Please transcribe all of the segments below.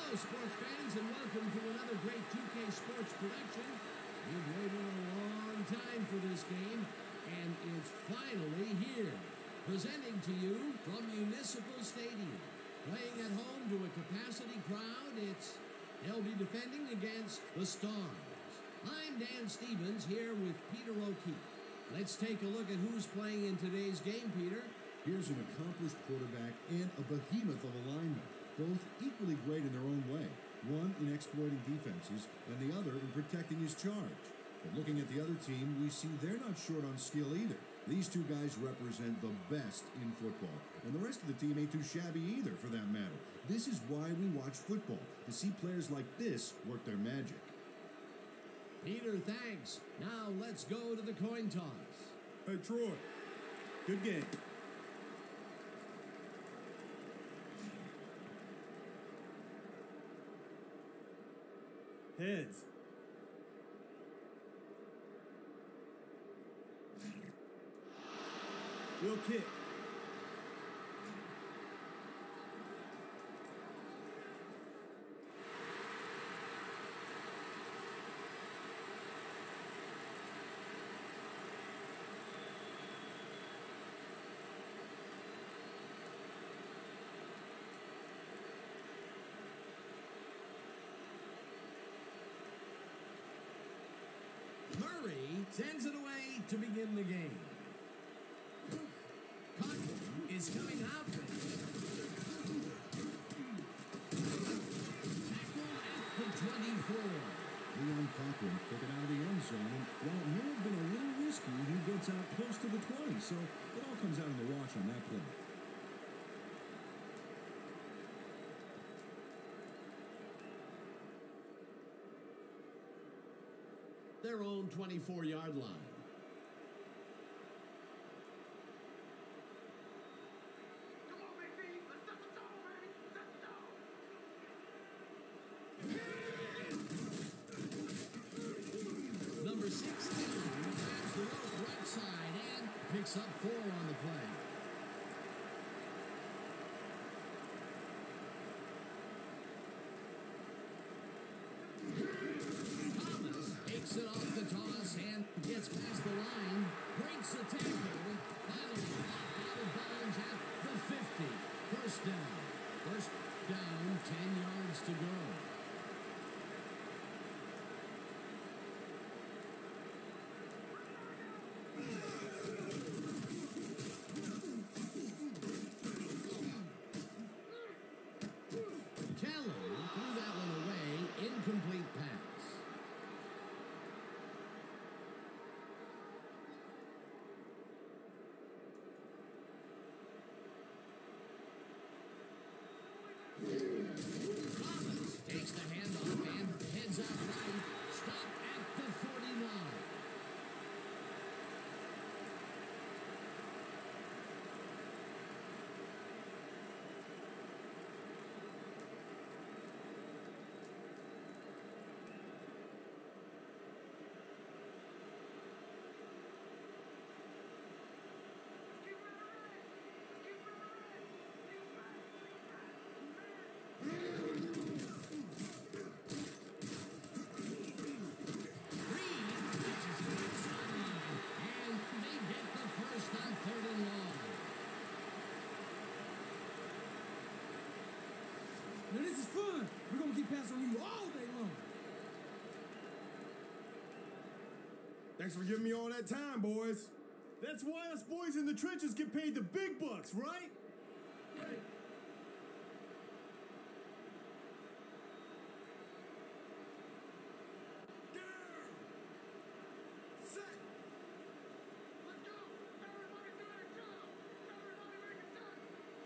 Hello, sports fans, and welcome to another great 2K Sports production. We've waited a long time for this game, and it's finally here. Presenting to you from Municipal Stadium. Playing at home to a capacity crowd, they'll be defending against the Stars. I'm Dan Stevens here with Peter O'Keefe. Let's take a look at who's playing in today's game, Peter. Here's an accomplished quarterback and a behemoth of a lineman, both equally great in their own way, one in exploiting defenses and the other in protecting his charge. But looking at the other team, we see they're not short on skill either. These two guys represent the best in football, and the rest of the team ain't too shabby either, for that matter. This is why we watch football, to see players like this work their magic. Peter, thanks. Now let's go to the coin toss. Hey, Troy. Good game. Heads. We'll kick. Murray sends it away to begin the game. Cotton is coming out there. Tackle at the 24. Leon Cochran took it out of the end zone, and while it may have been a little risky, he gets out close to the 20, so it all comes out in the wash on that play. Their own 24-yard line. Come on, baby. Let's set the tone, baby. Set the tone. Number 16 grabs the rope right side and picks up 4 on the play. Takes it off the toss and gets past the line. Breaks the tackle. Finally out of bounds at the 50. First down. First down, 10 yards to go. Keller threw that one away. Incomplete pass. Thomas takes the handoff and heads out right. Stop at the 49. Now this is fun. We're going to keep passing on you all day long. Thanks for giving me all that time, boys. That's why us boys in the trenches get paid the big bucks, right? Hey. Let's go. Everybody do their job. Everybody make a touch.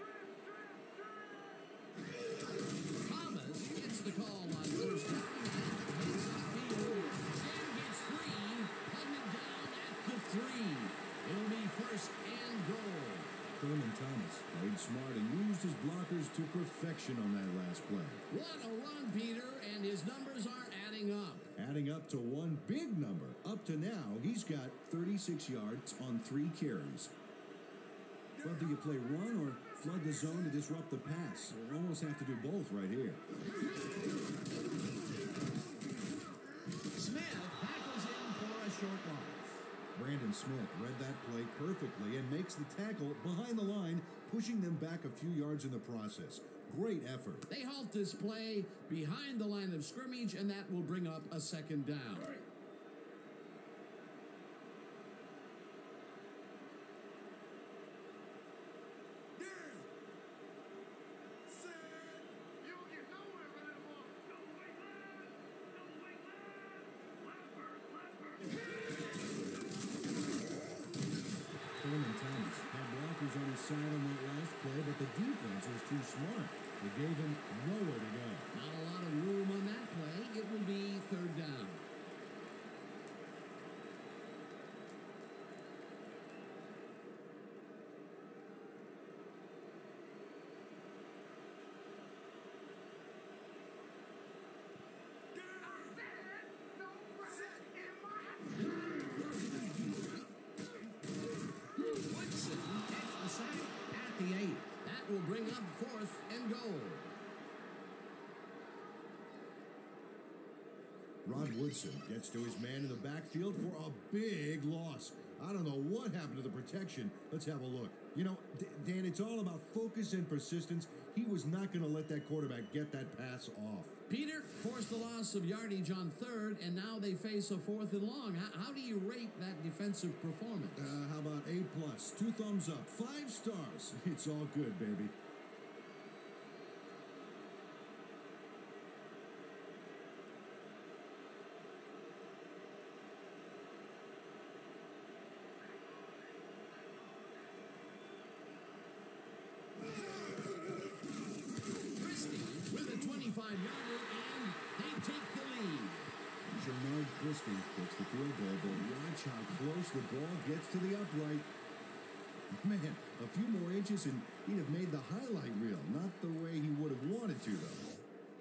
Drift. Thomas gets the call on first down. Hits the field and gets free. Putting it down at the 3. It'll be first and goal. Thurman Thomas played smart and used his blockers to perfection on that last play. What a run, Peter, and his numbers are adding up. Adding up to one big number. Up to now, he's got 36 yards on 3 carries. Well, do you play run or flood the zone to disrupt the pass? You almost have to do both right here. Smith tackles in for a short loss. Brandon Smith read that play perfectly and makes the tackle behind the line, pushing them back a few yards in the process. Great effort. They halt this play behind the line of scrimmage, and that will bring up a second down. You don't get nowhere with it anymore. No way, lad. No way, lad. Leopard. Coleman Thomas had blockers on his side on that last play, but the defense was too smart. They gave him nowhere to go. Not a lot of room on that play. It will be third down. Woodson gets the sack at the 8. That will bring up fourth and goal. Rod Woodson gets to his man in the backfield for a big loss. I don't know what happened to the protection. Let's have a look. You know, Dan, it's all about focus and persistence. He was not going to let that quarterback get that pass off. Peter forced the loss of yardage on third, and now they face a fourth and long. How do you rate that defensive performance? How about A+, 2 thumbs up, 5 stars. It's all good, baby. Christie with a 25-yarder, and they take the lead. Jernard Christie gets the field goal, but watch how close the ball gets to the upright. Man, a few more inches and he'd have made the highlight reel. Not the way he would have wanted to, though.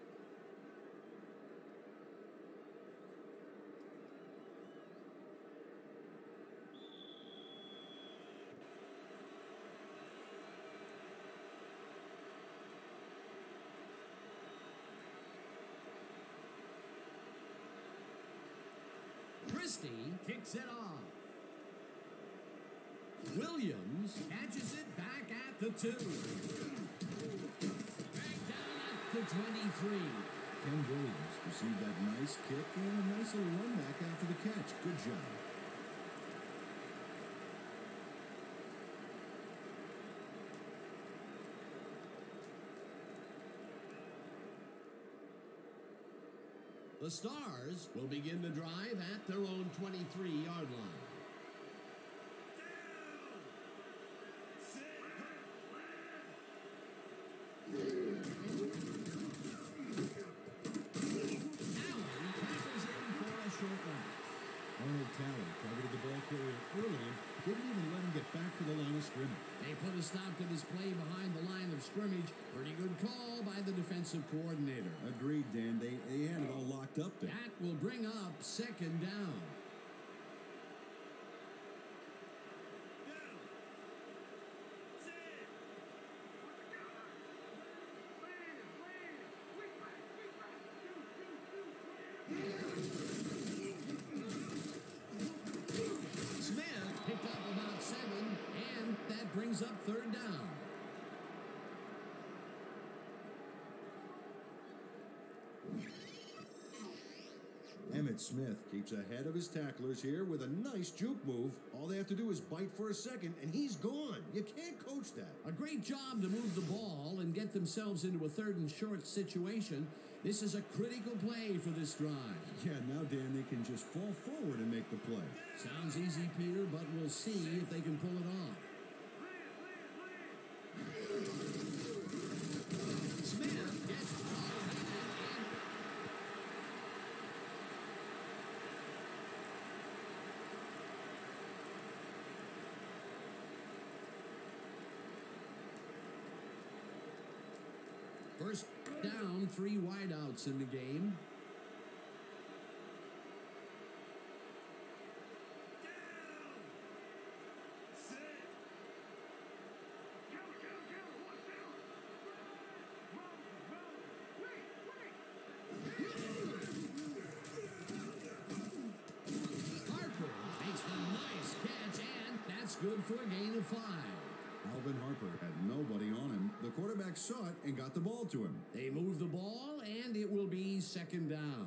Christie kicks it off. Williams catches it back at the 2. Back down at the 23. Ken Williams received that nice kick and a nice little run back after the catch. Good job. The Stars will begin the drive at their own 23-yard line. Allen tackles in for a short loss. Arnold Talley targeted the ball carrier early and didn't even let him get back to the line of scrimmage. They put a stop to this play behind the line of scrimmage. Pretty good call by the defensive coordinator. Agreed, Dan. They had it all locked up there. That will bring up second down. Smith picked up about 7, and that brings up third down. Emmitt Smith keeps ahead of his tacklers here with a nice juke move. All they have to do is bite for a second, and he's gone. You can't coach that. A great job to move the ball and get themselves into a third and short situation. This is a critical play for this drive. Yeah, now, Dan, they can just fall forward and make the play. Sounds easy, Peter, but we'll see if they can pull it off. Smith gets first down, 3 wideouts in the game. good for a gain of 5. Alvin Harper had nobody on him. The quarterback saw it and got the ball to him. They move the ball, and it will be second down.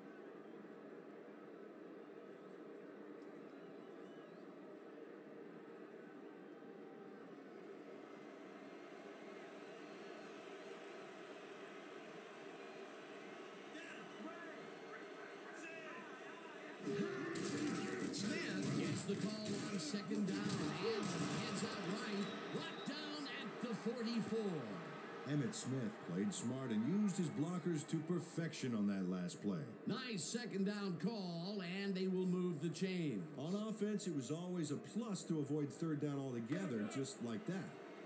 Smith gets the call on second down and heads out right, brought down at the 44. Emmitt Smith played smart and used his blockers to perfection on that last play. Nice second down call, and they will move the chain. On offense, it was always a plus to avoid third down altogether, just like that.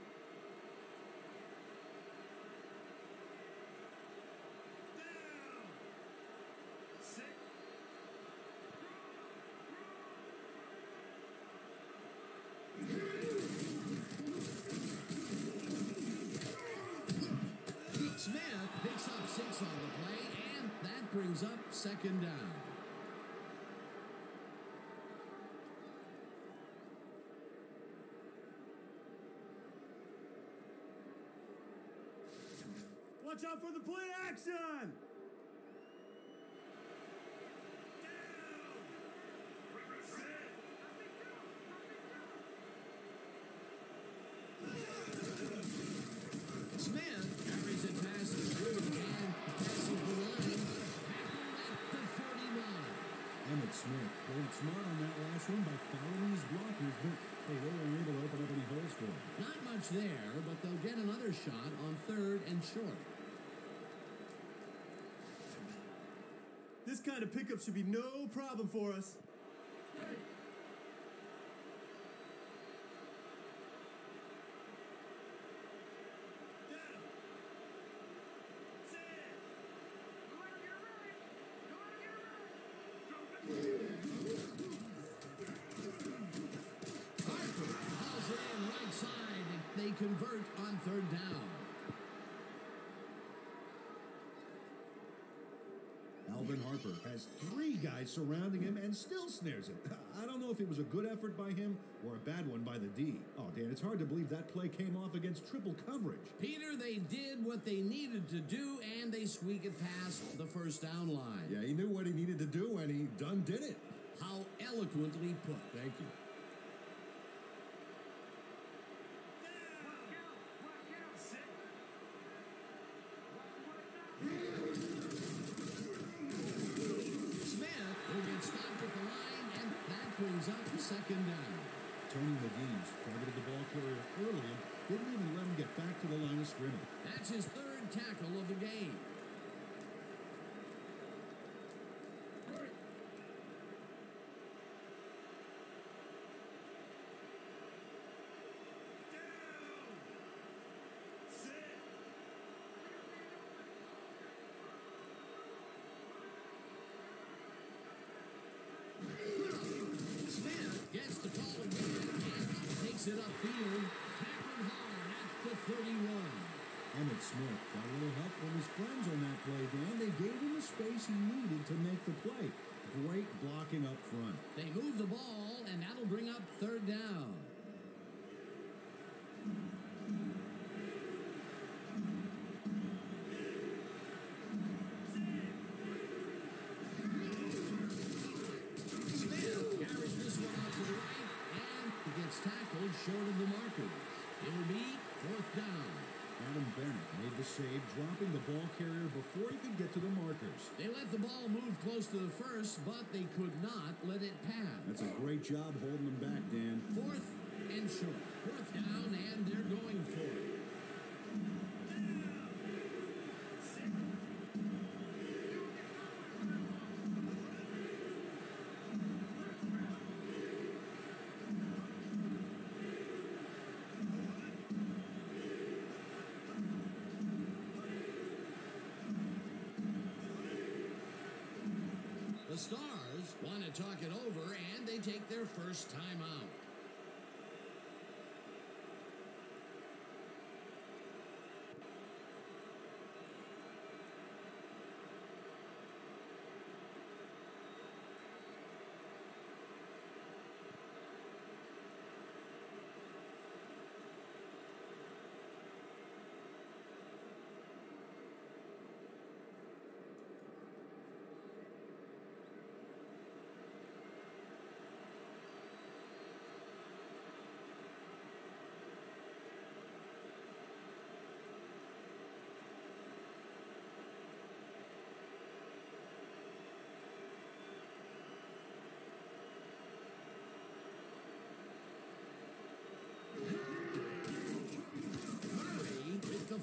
Smith picks up 6 on the play, and that brings up second down. Watch out for the play action! Smith carries it past the 30 and passes the line. Tackled at the 49. Emmitt Smith played smart on that last one by following his blockers, but they weren't able to open up any holes for him. Not much there, but they'll get another shot on 3rd and short. This kind of pickup should be no problem for us. Harper hauls it in right side. They convert on 3rd down. Alvin Harper has 3 guys surrounding him and still snares it. I don't know if it was a good effort by him or a bad one by the D. Oh, Dan, it's hard to believe that play came off against triple coverage. Peter, they did what they needed to do, and they squeak it past the first down line. Yeah, he knew what he needed to do, and he done did it. How eloquently put. Thank you. Smith will get stopped at the line, and that brings up second down. Tony McGee's targeted the ball carrier early and didn't even let him get back to the line of scrimmage. That's his 3rd tackle of the game. Smith gets the call again and takes it upfield. Tackled hard at the 31. Emmitt Smith got a little help from his friends on that play, Dan. They gave him the space he needed to make the play. Great blocking up front. They move the ball, and that'll bring up 3rd down. Smith carries this one out to the right, and he gets tackled short of the markers. It'll be 4th down. Adam Bennett made the save, dropping the ball carrier before he could get to the markers. They let the ball move close to the first, but they could not let it pass. That's a great job holding them back, Dan. 4th and short. 4th down, and they're going for it. The Stars want to talk it over, and they take their first timeout.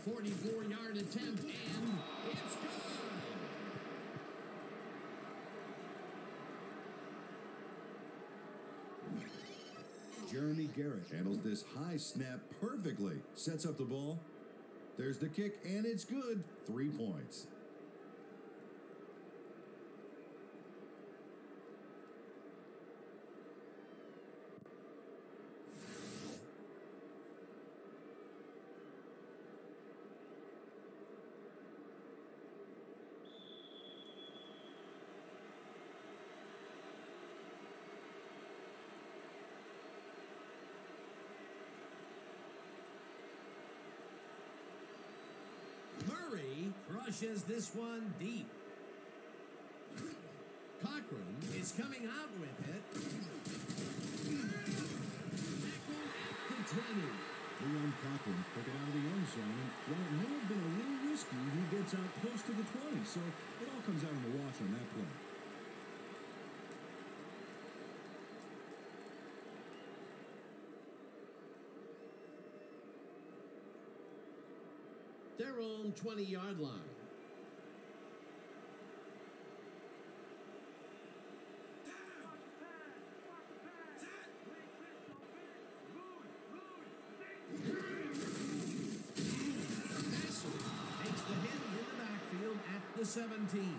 44-yard attempt, and it's good. Jeremy Garrett handles this high snap perfectly. Sets up the ball. There's the kick, and it's good. 3 points. Murray crushes this one deep. Cochran is coming out with it. Tackled at the 20. Leon Cochran took it out of the end zone, and while it may have been a little risky, he gets out close to the 20, so it all comes out in the wash on that play. Their own 20-yard line. Passer takes the hit in the backfield at the 17.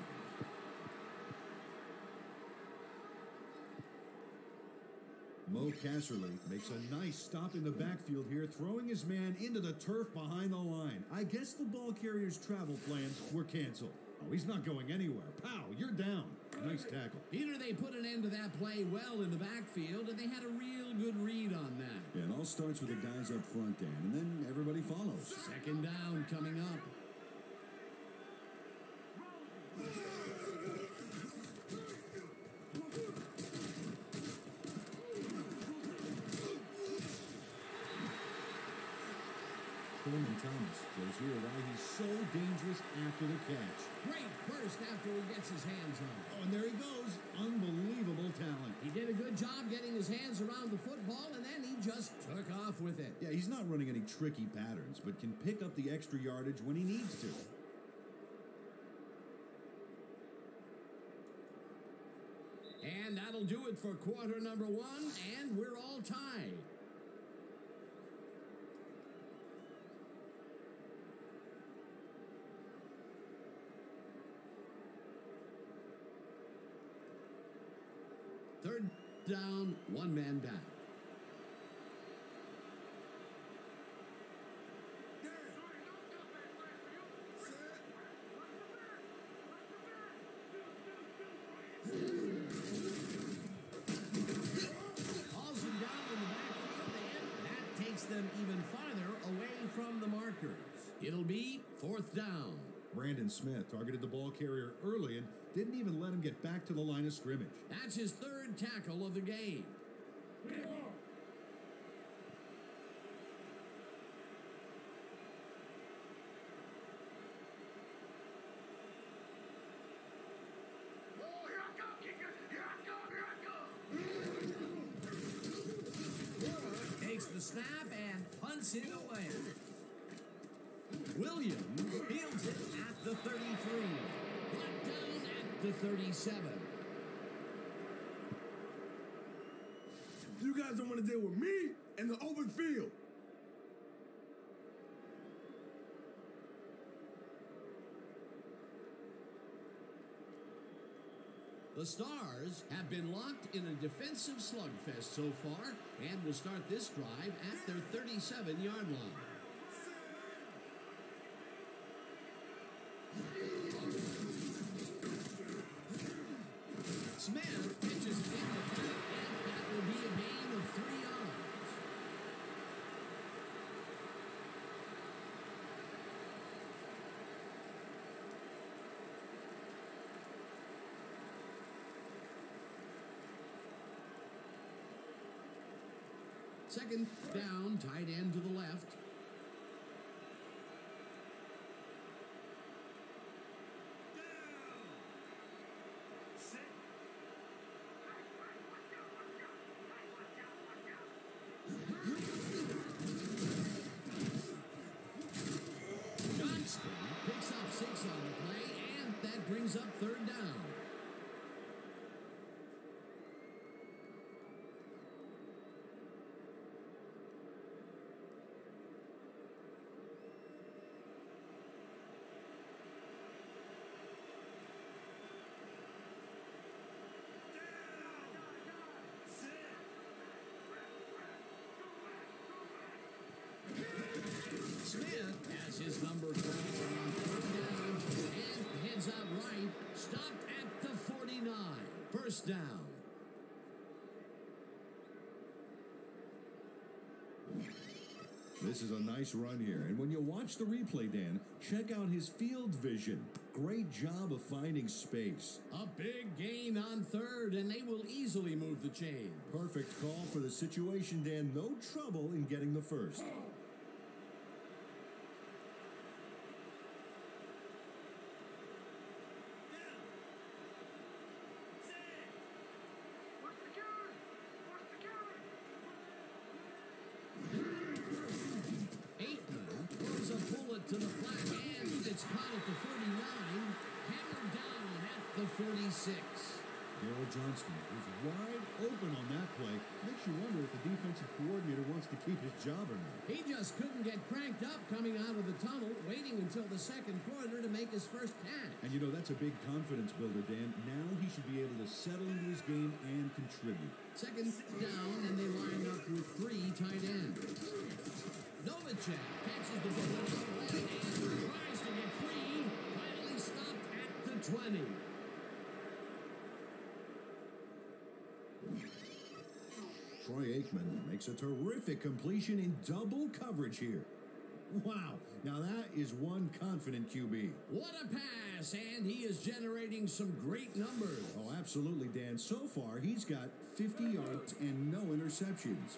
Mo Casserly makes a nice stop in the backfield here, throwing his man into the turf behind the line. I guess the ball carrier's travel plans were canceled. Oh, he's not going anywhere. Pow, you're down. Nice tackle. Peter, they put an end to that play well in the backfield, and they had a real good read on that. Yeah, it all starts with the guys up front, Dan, and then everybody follows. Second down coming up. Coleman Thomas shows here why he's so dangerous after the catch. Great burst after he gets his hands on it. Oh, and there he goes. Unbelievable talent. He did a good job getting his hands around the football, and then he just took off with it. Yeah, he's not running any tricky patterns, but can pick up the extra yardage when he needs to. And that'll do it for quarter number one, and we're all tied. Third down, one man back. Calls him down in the backfield, and that takes them even farther away from the markers. It'll be fourth down. Brandon Smith targeted the ball carrier early and didn't even let him get back to the line of scrimmage. That's his third tackle of the game. Oh, here I come, kicker. Here I come, here I come. Takes the snap and punts it away. Williams fields it at the 33. Brought down at the 37. You guys don't want to deal with me in the open field. The Stars have been locked in a defensive slugfest so far and will start this drive at their 37-yard line. Smith pitches it in the field, and that will be a gain of 3 yards. Second down, tight end to the left. brings up third down. Smith has his number 20 on third down and heads out right. Stopped at the 49. First down. This is a nice run here. And when you watch the replay, Dan, check out his field vision. Great job of finding space. A big gain on third, and they will easily move the chain. Perfect call for the situation, Dan. No trouble in getting the first. What's the count? What's the count? Aikman throws a bullet to the flat, and it's caught at the 49, hammered down at the 46. Daryl Johnston is wide open on that play. Makes you wonder if the defensive coordinator wants to keep his job or not. He just couldn't get cranked up coming out of the tunnel, waiting until the second quarter to make his first catch. And you know, that's a big confidence builder, Dan. Now he should be able to settle into his game and contribute. Second down, and they line up with three tight ends. Novacek catches the ball on the left and tries to get free. Finally stopped at the 20. Troy Aikman makes a terrific completion in double coverage here. Wow, now that is one confident QB. What a pass, and he is generating some great numbers. Oh, absolutely, Dan. So far, he's got 50 yards and no interceptions.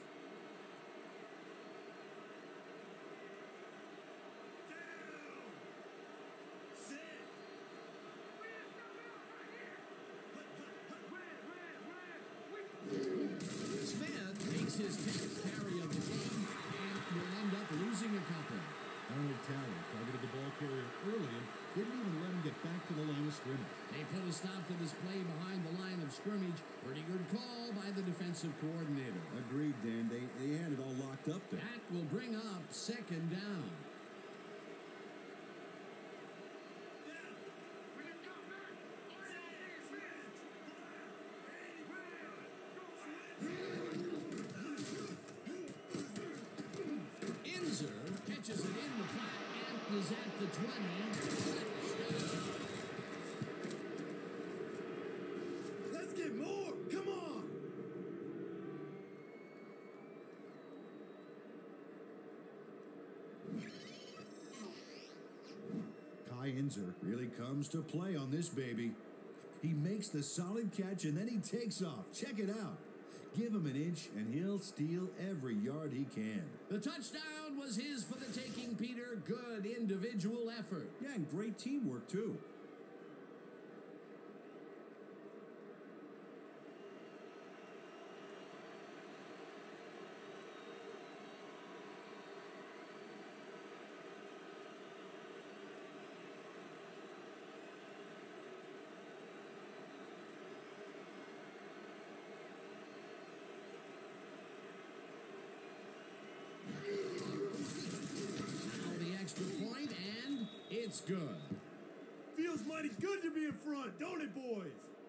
Smith makes his 10th carry of the game and will end up losing a couple. Arnold Talley targeted the ball carrier early and didn't even let him get back to the line of scrimmage. They put a stop to this play behind the line of scrimmage. Pretty good call by the defensive coordinator. Agreed, Dan. They had it all locked up there. That will bring up second down. Inzer catches it in the flat and is at the 20. Let's get more. Come on. Kai Inzer really comes to play on this baby. He makes the solid catch and then he takes off. Check it out. Give him an inch and he'll steal every yard he can. The touchdown was his for the taking, Peter. Good individual effort. Yeah, and great teamwork, too. Now the extra point, and it's good. Feels mighty good to be in front, don't it, boys?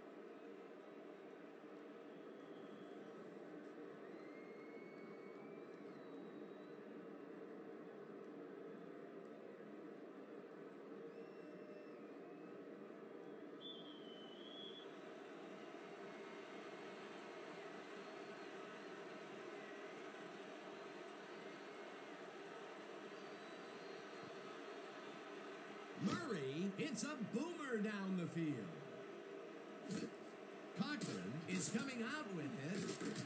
Murray hits a boomer down the field. Cochran is coming out with it.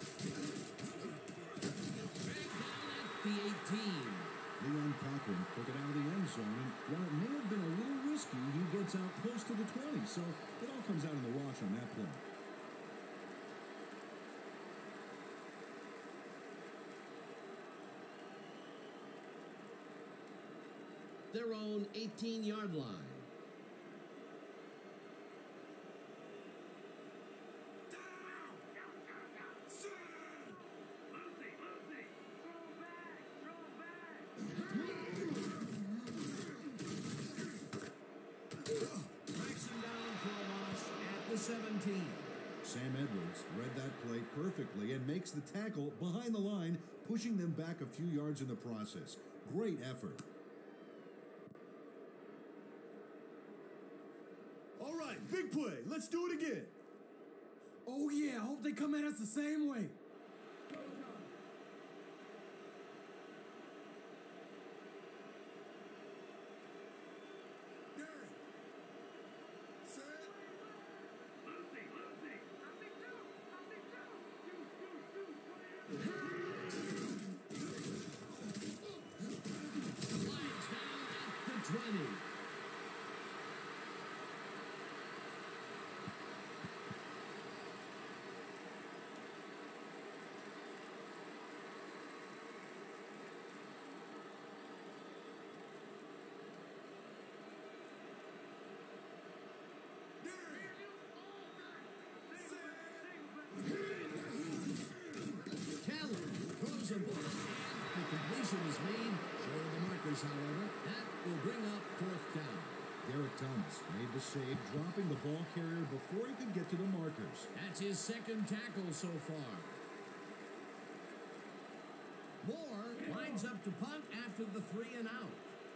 Dragged down at the 18. Leon Cochran took it out of the end zone, and while it may have been a little risky, he gets out close to the 20, so it all comes out in the wash on that play. Their own 18-yard line. 17. Sam Edwards read that play perfectly and makes the tackle behind the line, pushing them back a few yards in the process. Great effort. All right, big play. Let's do it again. Oh, yeah. I hope they come at us the same way. Lucy, Lucy. Lions down at the 20. Taylor throws a ball. The completion is made. Short of the markers, however. That will bring up 4th down. Derek Thomas made the save, dropping the ball carrier before he could get to the markers. That's his 2nd tackle so far. Moore lines up to punt after the 3 and out.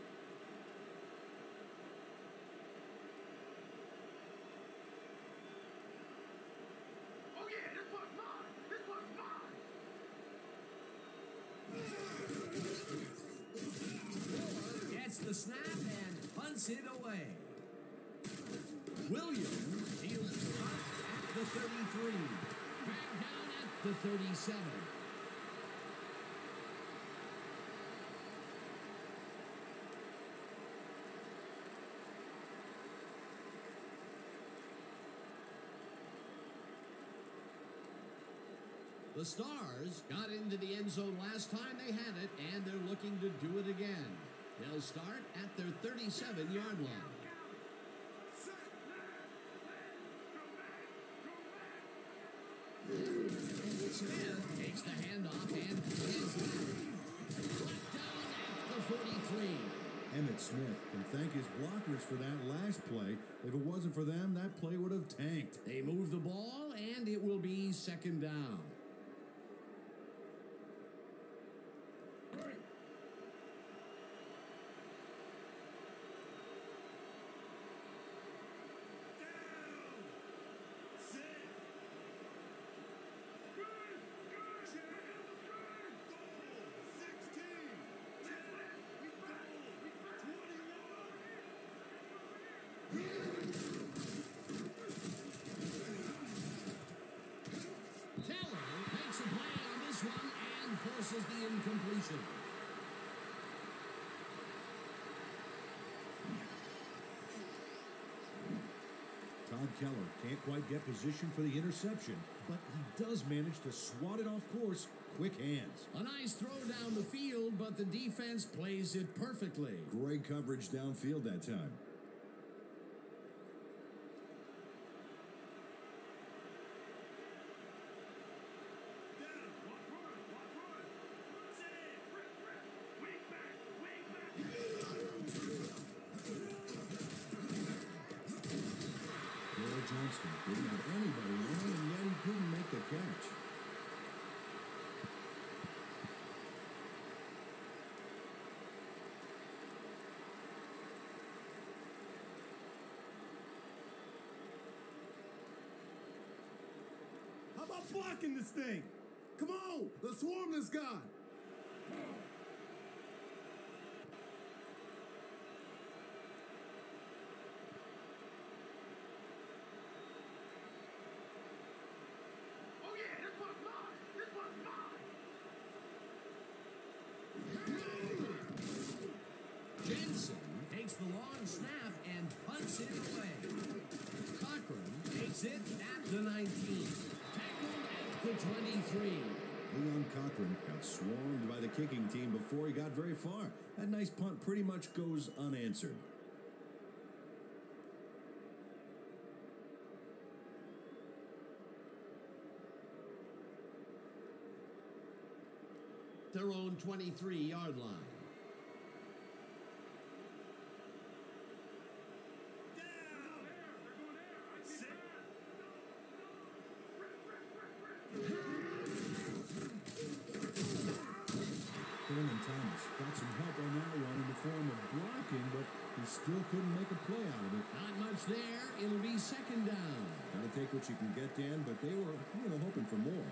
Oh yeah, this one's mine. This one's mine. Moore gets the snap and punts it away. Williams fields the punt at the 33. Back down at the 37. The Stars got into the end zone last time they had it, and they're looking to do it again. They'll start at their 37-yard line. Smith takes the handoff and is left down at the 43. Emmett Smith can thank his blockers for that last play. If it wasn't for them, that play would have tanked. They move the ball, and it will be 2nd down. Taylor makes a play on this one and forces the incompletion. Todd Keller can't quite get position for the interception, but he does manage to swat it off course. Quick hands. A nice throw down the field, but the defense plays it perfectly. Great coverage downfield that time. Joel Johnston didn't have anybody on, and yet he couldn't make the catch. How about blocking this thing? Come on, let's swarm this guy. Oh yeah, this one's mine. This one's mine. Jensen takes the long snap and punts it away. Cochran takes it at the 19. Tackled at the 23. Leon Cochran got swarmed by the kicking team before he got very far. That nice punt pretty much goes unanswered. Their own 23-yard line. Got some help on that one in the form of blocking, but he still couldn't make a play out of it. Not much there. It'll be second down. Got to take what you can get, Dan, but they were, hoping for more.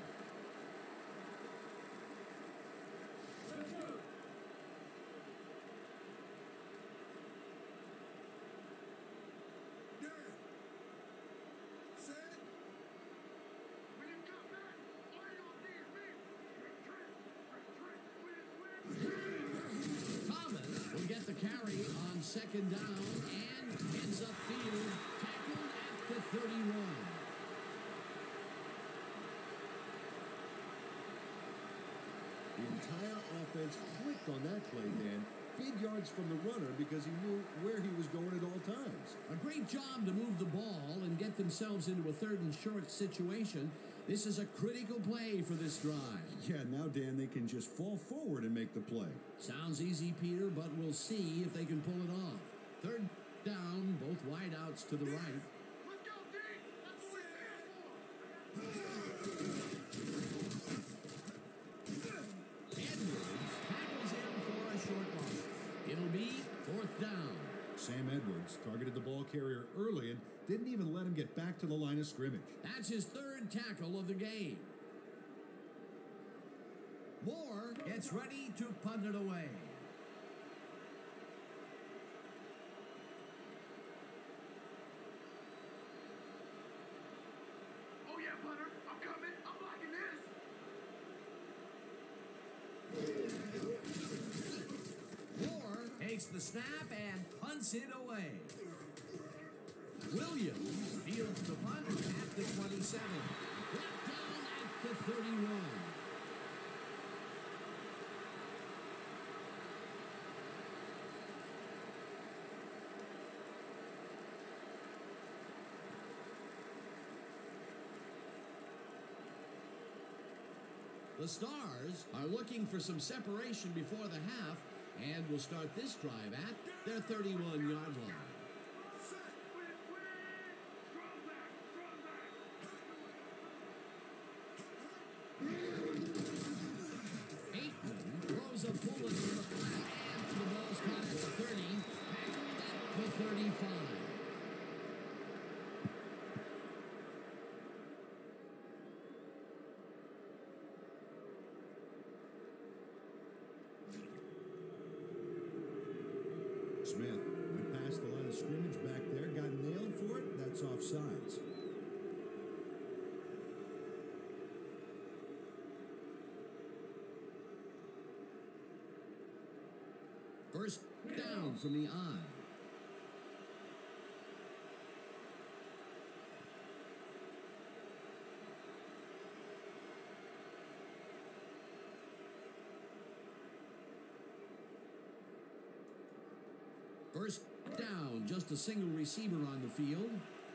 When you come back, all your defense. Retreat. Thomas will get the carry on second down and heads upfield, tackled at the 31. The entire offense clicked on that play, Dan. Big yards from the runner because he knew where he was going at all times. A great job to move the ball and get themselves into a third and short situation. This is a critical play for this drive. Yeah, now, Dan, they can just fall forward and make the play. Sounds easy, Peter, but we'll see if they can pull it off. Third down, both wideouts to the right. Let's go, D. That's what we're here Edwards tackles him for a short loss. It'll be fourth down. Sam Edwards targeted the ball carrier early and didn't even let him get back to the line of scrimmage. That's his third tackle of the game. Moore gets ready to punt it away. Oh, yeah, punter. I'm coming. I'm blocking this. Moore takes the snap and punts it away. Williams fields the punt at the 27. Brought down at the 31. The Stars are looking for some separation before the half and will start this drive at their 31-yard line. Aikman throws a bullet to the flat, and the ball's caught at the 30, tackled at the 35. Smith went past the line of scrimmage back there, got nailed for it. That's offsides. First down from the I. First down, just a single receiver on the field.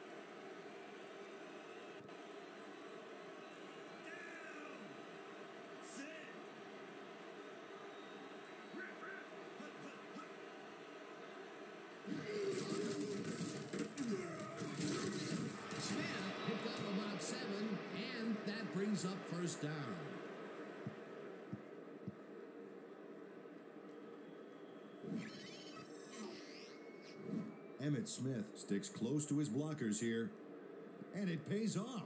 Smith picked up about 7, and that brings up first down. Emmitt Smith sticks close to his blockers here, and it pays off.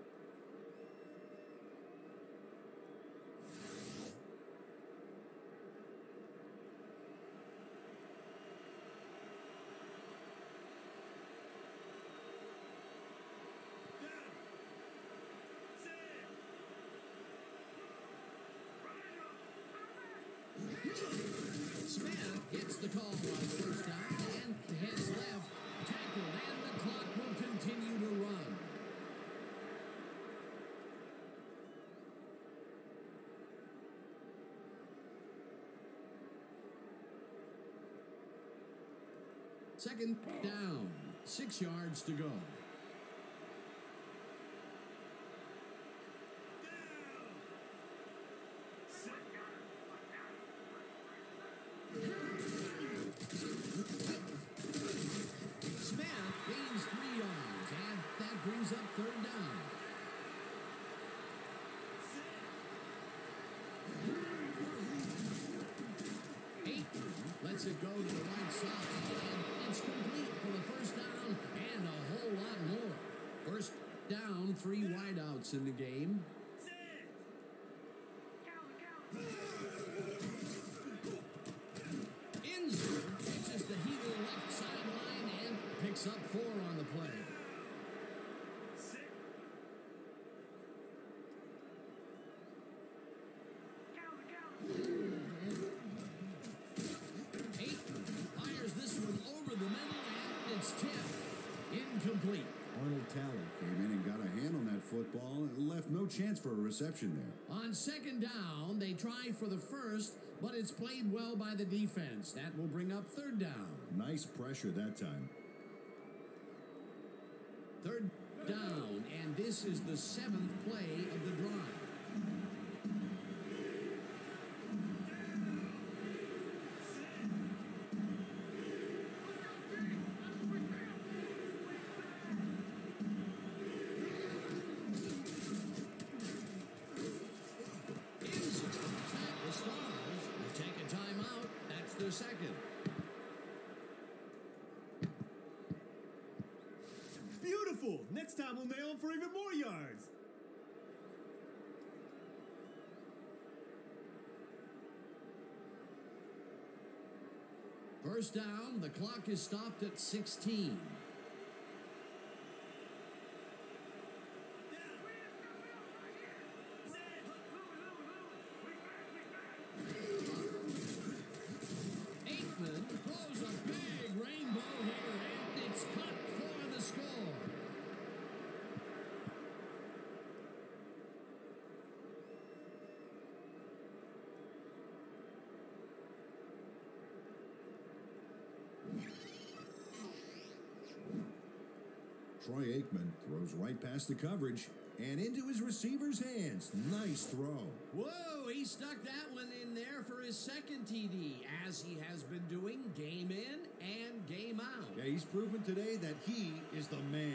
Smith gets the call on first down and heads left, tackled, and the clock will continue to run. Second down, 6 yards to go. Smith gains 3 yards, and that brings up third down. lets it go to the right side. And it's complete for the first down and a whole lot more. First down, 3 wideouts in the game. Inzer catches the heater left sideline and picks up 4 on the play. Fires this one over the middle, and it's tipped. Incomplete. Arnold Talley came in and got a hand on that football and left no chance for a reception there. On second down, they try for the first, but it's played well by the defense. That will bring up third down. Nice pressure that time. Third down, and this is the 7th play of the drive. The Stars will take a timeout. That's their second. Beautiful. Next time we'll nail him for even more yards. First down, the clock is stopped at 16. Aikman throws a big rainbow here, and it's cut for the score. Troy Aikman throws right past the coverage and into his receiver's hands. Nice throw. Whoa, he stuck that one in there for his second TD, as he has been doing game in and game out. Yeah, he's proven today that he is the man.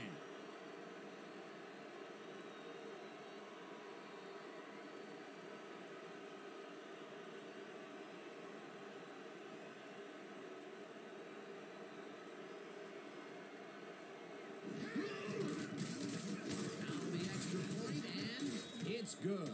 Now the extra point, and it's good.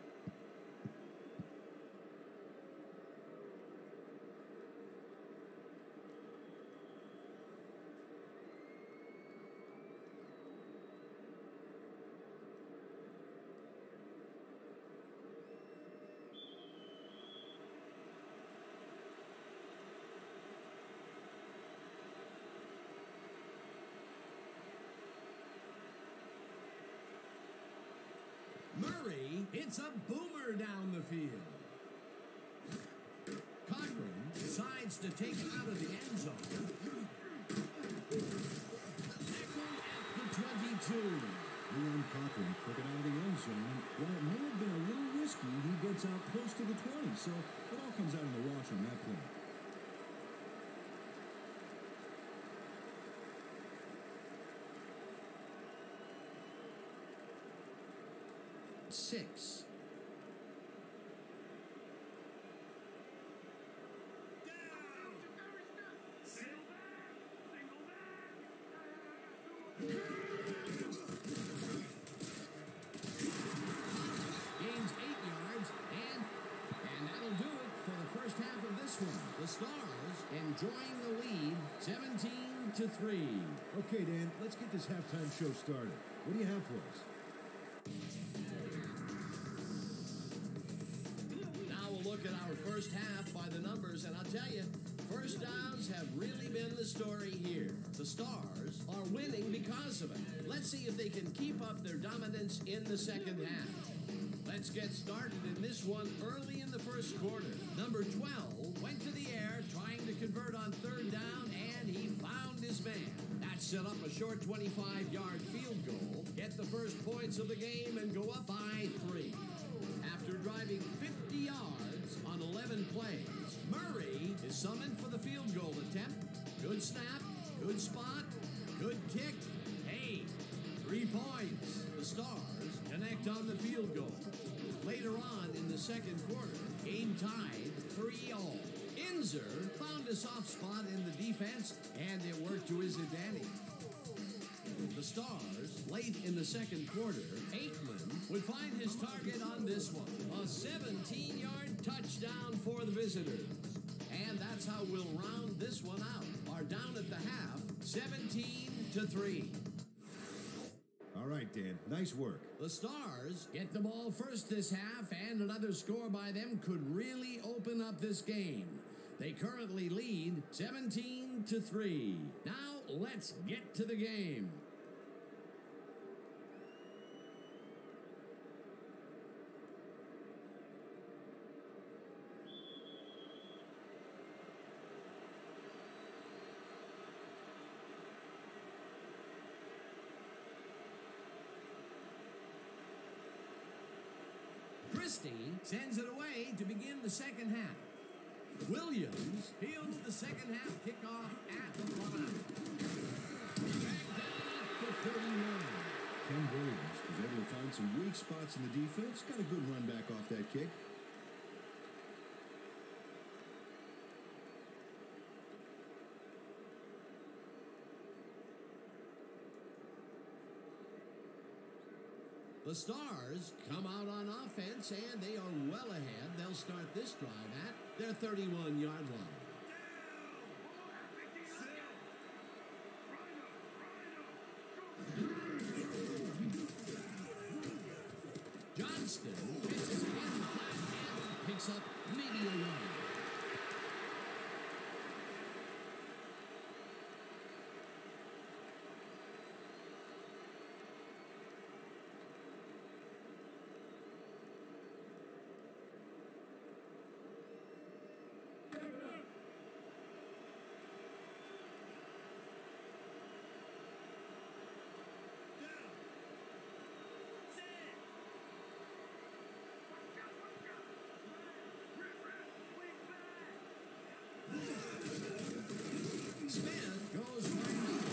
Murray hits a boomer down the field. Cochran decides to take it out of the end zone. Tackled at the 22. Leon Cochran took it out of the end zone. While it may have been a little risky, he gets out close to the 20. So it all comes out in the wash on that play. Six. Gains 8 yards, and that'll do it for the first half of this one. The Stars enjoying the lead, 17-3. Okay, Dan, let's get this halftime show started. What do you have for us? Now we'll look at our first half by the numbers, and I'll tell you, first downs have really been the story here. The Stars are winning because of it. Let's see if they can keep up their dominance in the second half. Let's get started in this one early in the first quarter. Number 12 went to the air trying to convert on third down, and he found his man. That set up a short 25-yard field goal, get the first points of the game, and go up by 3. After driving 50 yards on 11 plays, Murray is summoned for the field goal attempt. Good snap, good spot, good kick. Hey, 3 points. The Stars connect on the field goal. Later on in the second quarter, game tied 3-all. Inzer found a soft spot in the defense, and it worked to his advantage. The Stars, late in the second quarter, Aikman would find his target on this one. A 17-yard touchdown for the visitors. And that's how we'll round this one out. Are down at the half, 17-3. All right, Dan. Nice work. The Stars get the ball first this half, and another score by them could really open up this game. They currently lead 17-3. Now, let's get to the game. Christie sends it away to begin the second half. Williams fields the second half kickoff at the 5. Back down at the 31. Ken Williams was able to find some weak spots in the defense. Got a good run back off that kick. The Stars come out on offense, and they are well ahead. They'll start this drive at their 31-yard line. Johnston pitches again and picks up maybe a yard. Smith goes right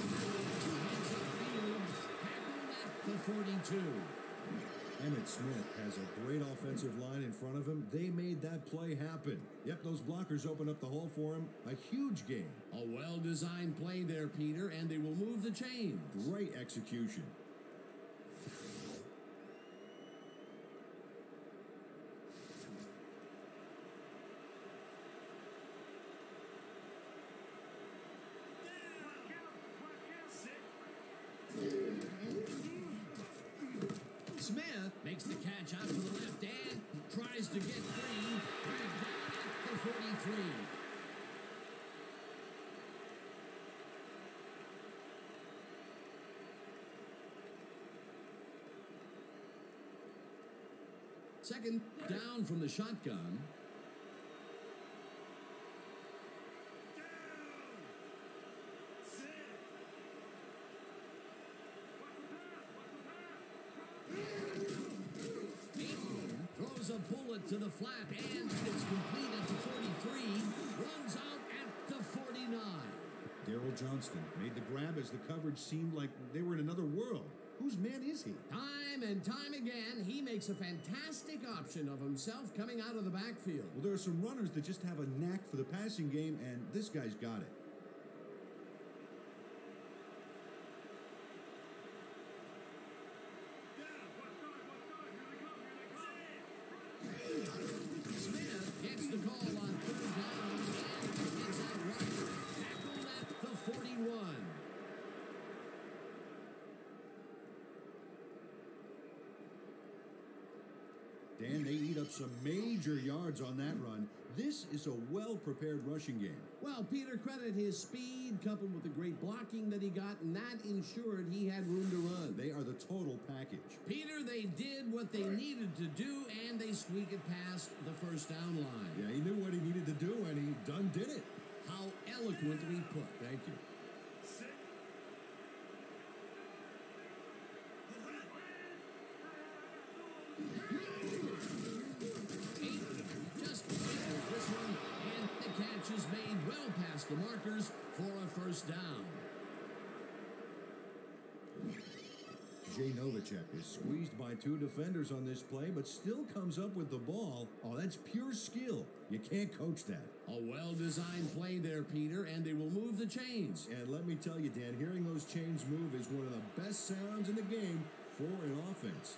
up the 42. Emmitt Smith has a great offensive line in front of him. They made that play happen. Yep, those blockers opened up the hole for him. A huge game. A well-designed play there, Peter, and they will move the chains. Great execution. Smith makes the catch out to the left and tries to get free. Dragged down at the 43. Second down from the shotgun. Throws a bullet to the flat, and it's complete at the 43. Runs out at the 49. Daryl Johnston made the grab as the coverage seemed like they were in another world. Whose man is he? Time and time again, he makes a fantastic option of himself coming out of the backfield. Well, there are some runners that just have a knack for the passing game, and this guy's got it. Smith gets the call on third down and gets out right. Tackled at the 41. Dan, they eat up some major yards on that run. This is a well-prepared rushing game. Well, Peter, credit his speed coupled with the great blocking that he got, and that ensured he had room to run. They are the total package. Peter, they did what they needed to do, and they squeak it past the first down line. Yeah, he knew what he needed to do, and he done did it. How eloquently put. Thank you. Just misses this one, and the catch is made well past the markers for a first down. Jay Novacek is squeezed by two defenders on this play, but still comes up with the ball. Oh, that's pure skill. You can't coach that. A well-designed play there, Peter, and they will move the chains. And let me tell you, Dan, hearing those chains move is one of the best sounds in the game for an offense.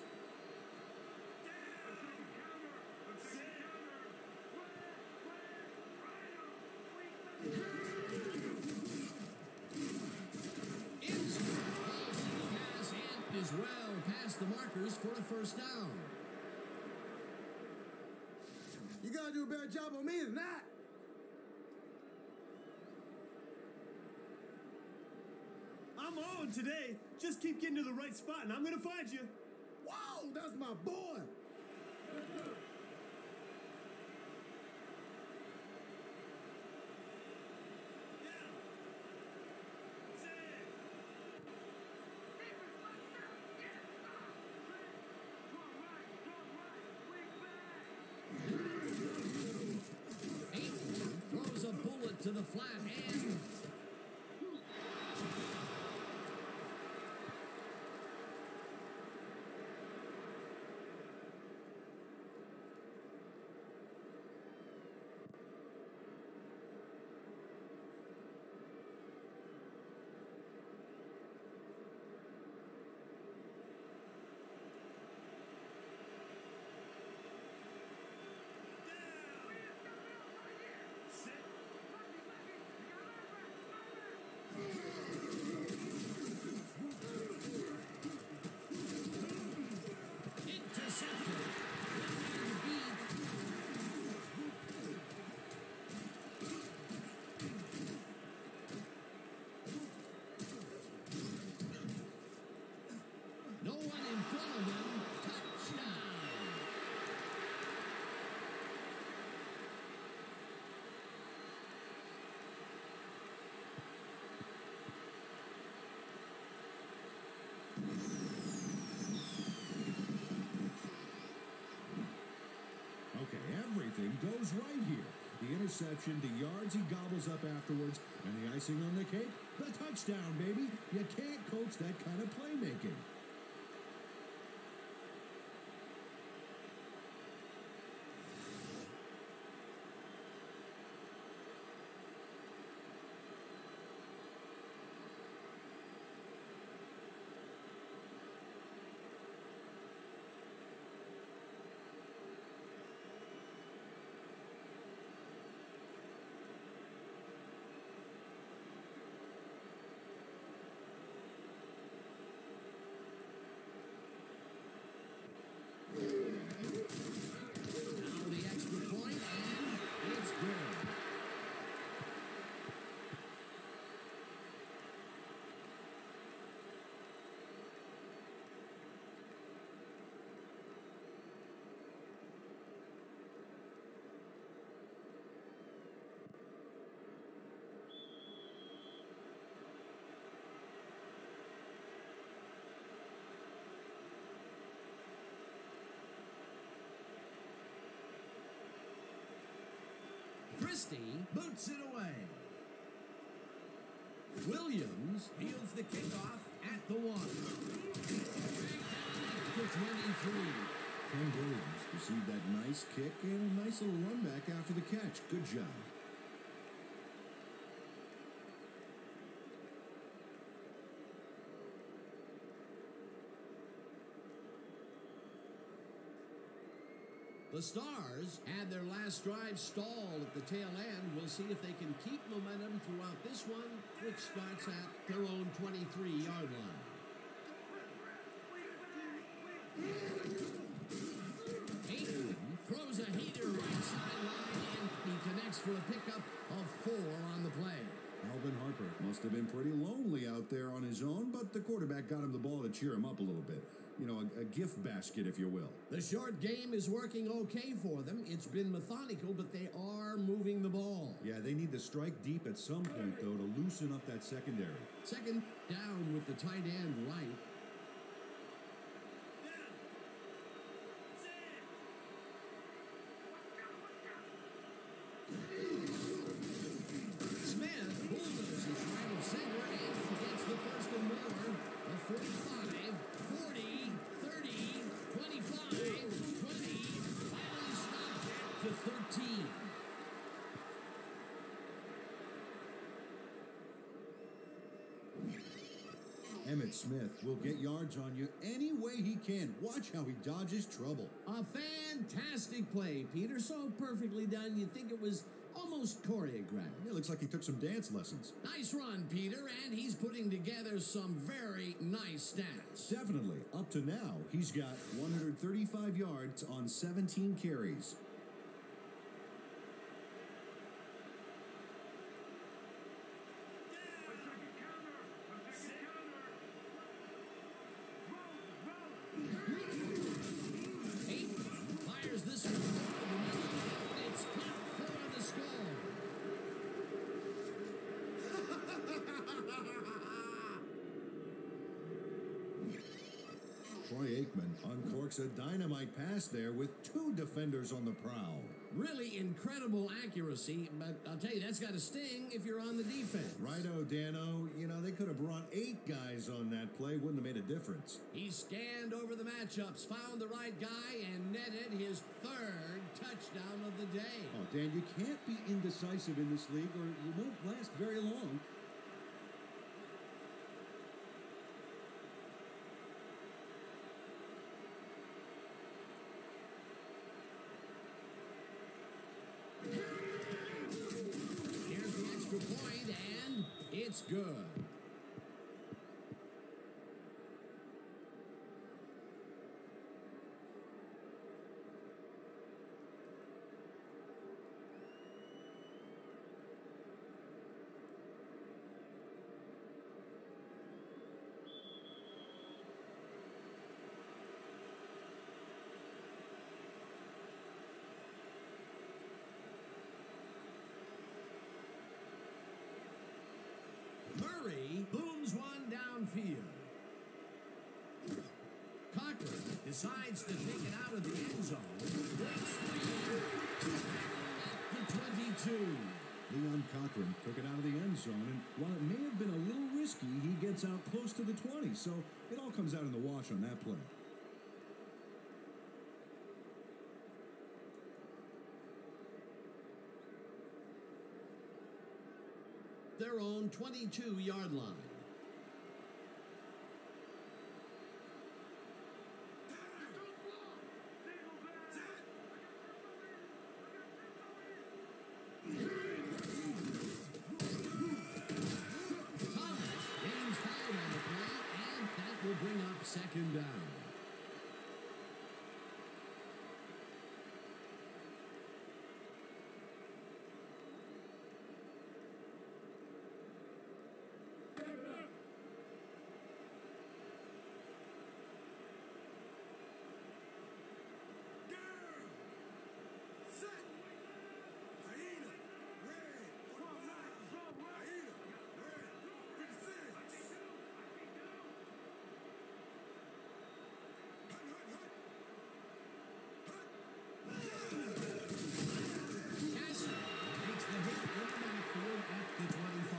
Is well past the markers for a first down. You gotta do a better job on me than that. I'm on today. Just keep getting to the right spot, and I'm going to find you. Whoa, that's my boy. Throws a bullet to the flat and no one in front of them. Touchdown. Okay, everything goes right here. The interception, the yards he gobbles up afterwards, and the icing on the cake, the touchdown, baby. You can't coach that kind of playmaking. Now the extra point, and it's good. Christie boots it away. Williams fields the kickoff at the 1. To 23. Ken Williams received that nice kick and a nice little run back after the catch. Good job. The Stars had their last drive stalled at the tail end. We'll see if they can keep momentum throughout this one, which starts at their own 23-yard line. Ayton throws a heater right sideline, and he connects for a pickup of 4 on the play. Alvin Harper must have been pretty lonely out there on his own, but the quarterback got him the ball to cheer him up a little bit. You know, a gift basket, if you will. The short game is working okay for them. It's been methodical, but they are moving the ball. Yeah, they need to strike deep at some point, though, to loosen up that secondary. Second down with the tight end right. Smith bulldozes right of center and gets the first and more. A 45, 40. 13. Emmitt Smith will get yards on you any way he can. Watch how he dodges trouble. A fantastic play, Peter. So perfectly done, you'd think it was almost choreographed. It looks like he took some dance lessons. Nice run, Peter, and he's putting together some very nice stats. Definitely. Up to now, he's got 135 yards on 17 carries. Fires this one over the middle. It's caught for the score. Troy Aikman uncorks a dynamite pass there with two defenders on the prowl. Really incredible accuracy, but I'll tell you, that's got to sting if you're on the defense. Righto, Dano. You know, they could have brought 8 guys on that play. Wouldn't have made a difference. He scanned over the matchups, found the right guy, and netted his 3rd touchdown of the day. Oh, Dan, you can't be indecisive in this league or you won't last very long. Here's the extra point, and it's good. Murray booms one downfield. Cochran decides to take it out of the end zone. Breaks free at the 22. Leon Cochran took it out of the end zone, and while it may have been a little risky, he gets out close to the 20, so it all comes out in the wash on that play. Their own 22-yard line. Thomas gains 5 on the play, and that will bring up 2nd down. Castro makes the hit in the backfield at the 25.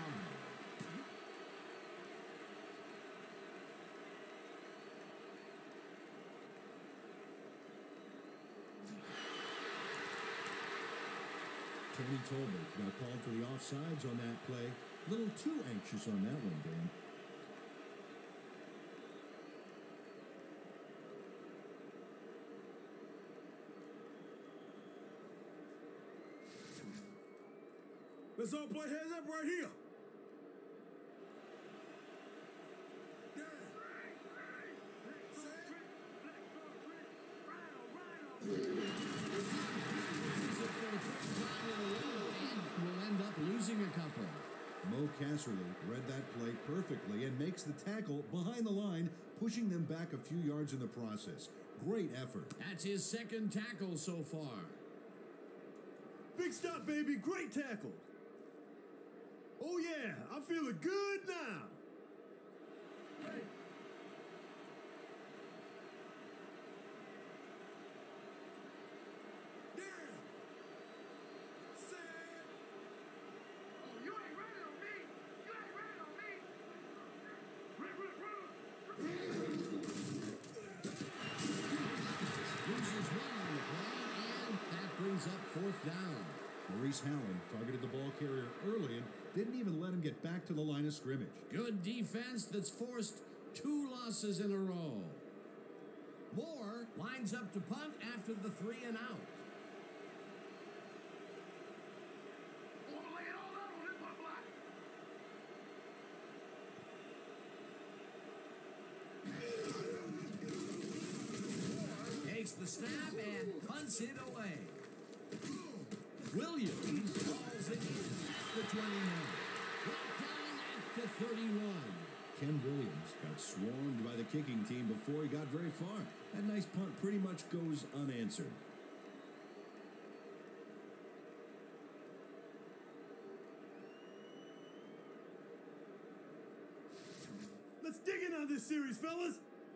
Tony Tolbert got called for the offsides on that play. A little too anxious on that one, Dan. Let's all play heads up right here. Will end up losing a couple. Mo Casserly read that play perfectly and makes the tackle behind the line, pushing them back a few yards in the process. Great effort. That's his 2nd tackle so far. Big stop, baby. Great tackle. Oh, yeah. I'm feeling good now. Loses 1 on the play, and that brings up 4th fourth down. Maurice Hallen targeted the ball carrier early and didn't even let him get back to the line of scrimmage. Good defense that's forced 2 losses in a row. Moore lines up to punt after the 3 and out. Lay it all out on this one, Black. Takes the snap and punts it away. Williams calls it in at the 29. Brought down at the 31. Ken Williams got swarmed by the kicking team before he got very far. That nice punt pretty much goes unanswered. Let's dig in on this series, fellas.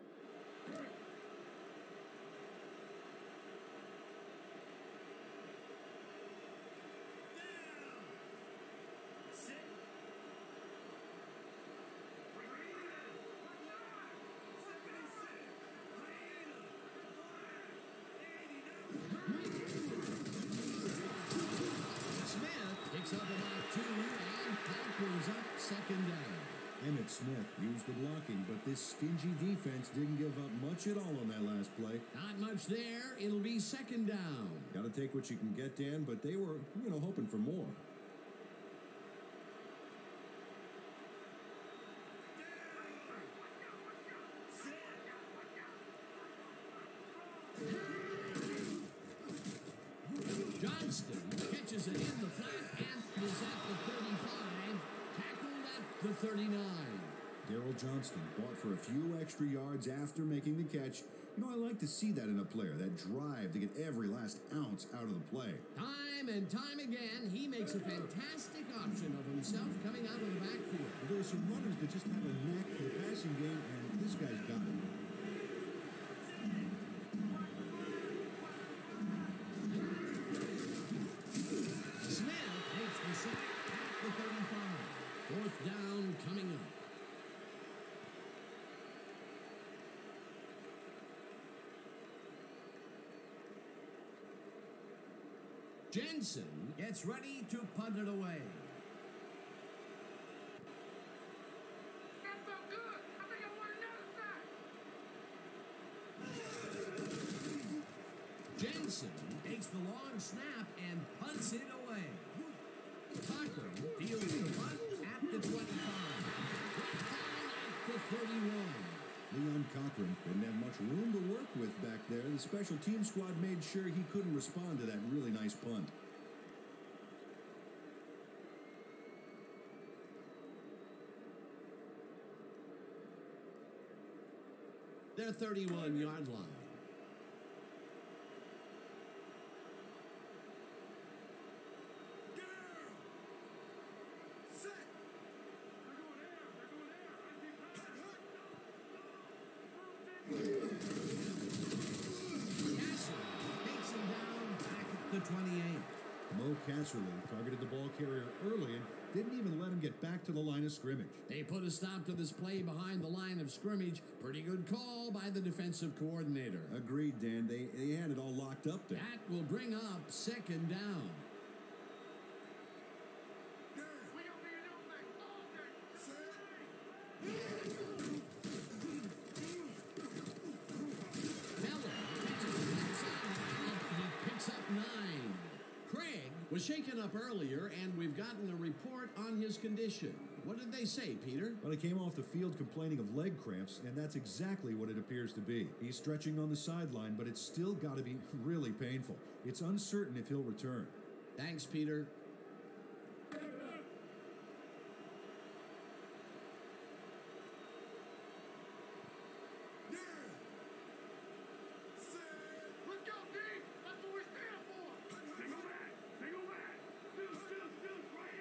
Smith picks up about 2 and powers up second down. Emmett Smith used the blocking, but this stingy defense didn't give up much at all on that last play. Not much there. It'll be second down. Got to take what you can get, Dan, but they were, hoping for more. Johnston catches it in the flat and is at the 35, tackled at the 39. Darryl Johnston fought for a few extra yards after making the catch. I like to see that in a player, that drive to get every last ounce out of the play. Time and time again, he makes a fantastic option of himself coming out of the backfield. There are some runners that just have a knack for the passing game, and this guy's got it. Smith takes the sack at the 35. Fourth down coming up. Jensen gets ready to punt it away. That felt good. I think I want another sack. Jensen takes the long snap and punts it away. Cochran deals the punt at the 25. Brought down at the 31. Leon Cochran didn't have much room to work with back there. The special team squad made sure he couldn't respond to that really nice punt. Their 31-yard line. The 28. Mo Casserly targeted the ball carrier early and didn't even let him get back to the line of scrimmage. They put a stop to this play behind the line of scrimmage. Pretty good call by the defensive coordinator. Agreed, Dan. They had it all locked up there. That will bring up second down. We don't need no thing all day. Miller catches the outside. He picks up 9. Craig was shaken up earlier, and we've gotten a report on his condition. What did they say, Peter? Well, he came off the field complaining of leg cramps, and that's exactly what it appears to be. He's stretching on the sideline, but it's still got to be really painful. It's uncertain if he'll return. Thanks, Peter. Let's go, D. That's what we stand for. Single back. Single back. Shoot, right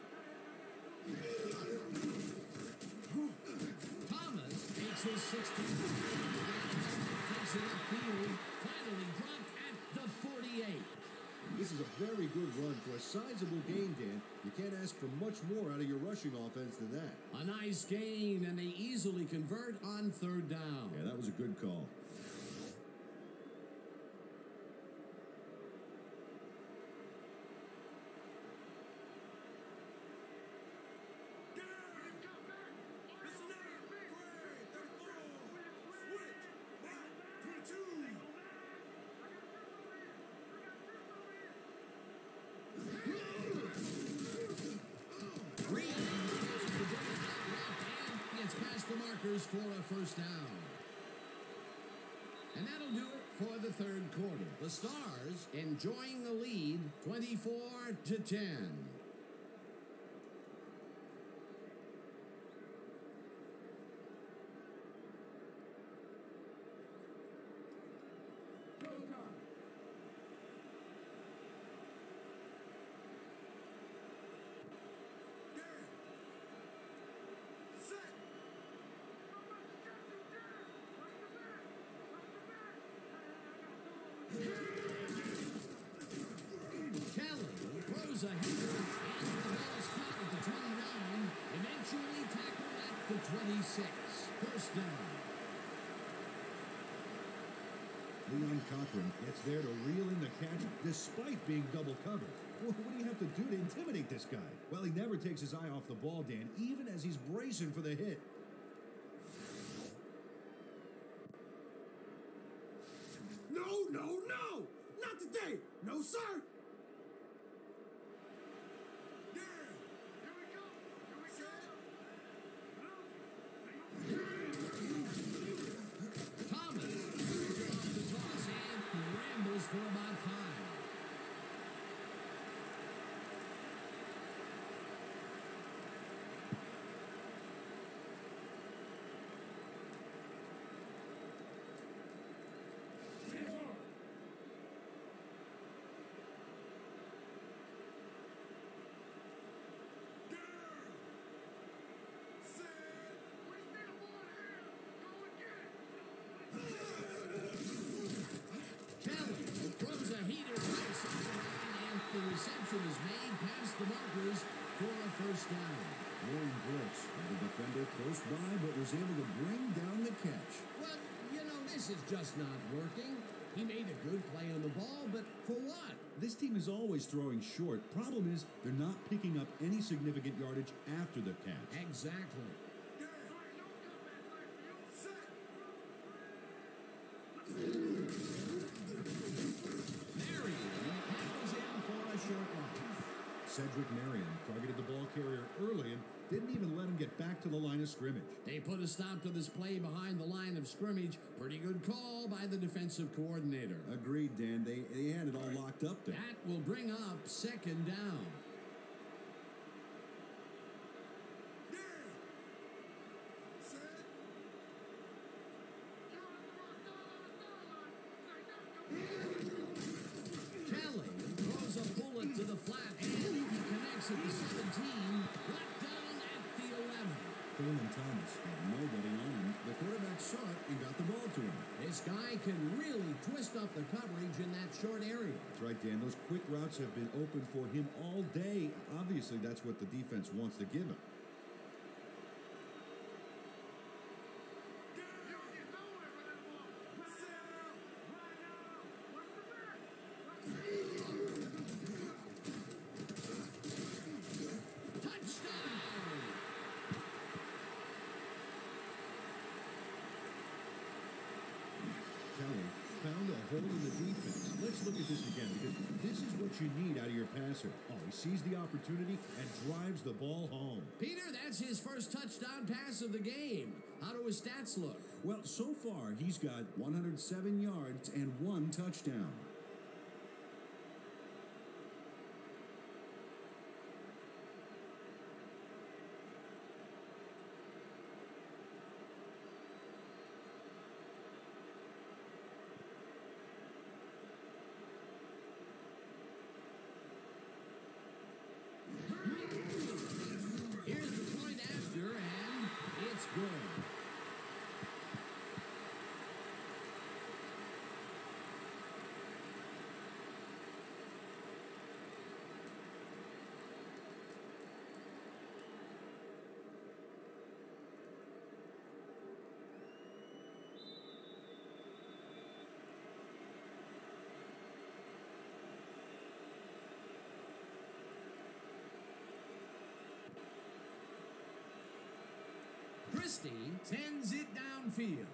here. Thomas takes his 16. Takes it upfield. Finally dropped at the 48. This is a very good run for a sizable gain, Dan. You can't ask for much more out of your rushing offense than that. A nice gain, and they easily convert on third down. Yeah, that was a good call. markers for a first down. And that'll do it for the third quarter. The Stars enjoying the lead 24-10. Kelly throws a hitter, and the ball is caught at the 29, eventually tackled at the 26. First down. Leon Cochran gets there to reel in the catch despite being double covered. Well, what do you have to do to intimidate this guy? Well, he never takes his eye off the ball, Dan, even as he's bracing for the hit. No, no, no! Not today! No, sir! Thomas throws off the toss and rambles for about 5. Kelly throws a heater right sideline, and the reception is made past the markers for a first down. Warren Brooks had the defender close by, but was able to bring down the catch. Well, this is just not working. He made a good play on the ball, but for what? This team is always throwing short. Problem is, they're not picking up any significant yardage after the catch. Exactly. Marion tackles in for a short loss. Cedric Marion targeted the ball carrier early and didn't even let him get back to the line of scrimmage. They put a stop to this play behind the line of scrimmage. Pretty good call by the defensive coordinator. Agreed, Dan. They had it all locked up there. That will bring up second down. Kelly throws a bullet to the flat, and he connects at the 17, brought down at the 11. Phelan Thomas had nobody on him. The quarterback saw it and got the ball to him. This guy can really twist up the coverage in that short area. That's right, Dan. Those quick routes have been open for him all day. Obviously, that's what the defense wants to give him. Kelly found a hole in the defense. Let's look at this again, because this is what you need out of your passer. Oh, he sees the opportunity and drives the ball home. Peter, that's his first touchdown pass of the game. How do his stats look? Well, so far, he's got 107 yards and 1 touchdown. Here's the point after, and it's good. Christie sends it downfield.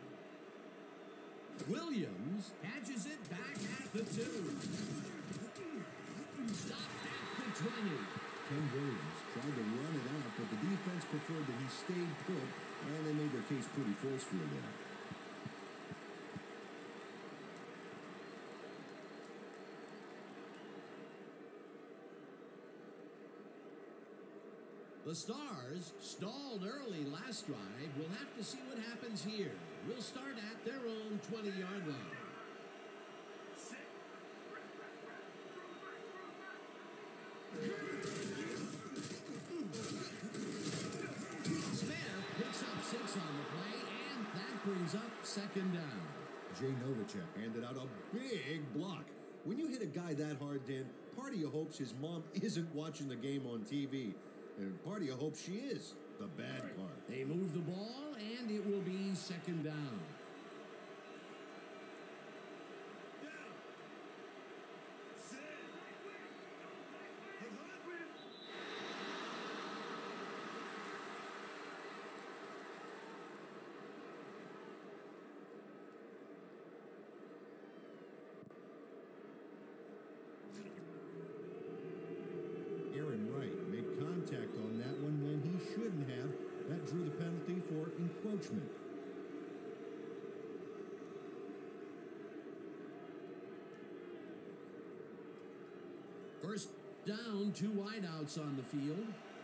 Williams catches it back at the 2. Stopped at the 20. Ken Williams tried to run it out, but the defense preferred that he stayed put, and they made their case pretty forcefully there. The Stars stalled early last drive. We'll have to see what happens here. We'll start at their own 20-yard line. Smith picks up 6 on the play, and that brings up second down. Jay Novacek handed out a big block. When you hit a guy that hard, Dan, part of you hopes his mom isn't watching the game on TV. And part of you hopes she is. The bad part. They move the ball, and it will be second down. Aaron Wright made contact on that one when he shouldn't have. That drew the penalty for encroachment. First down, 2 wideouts on the field.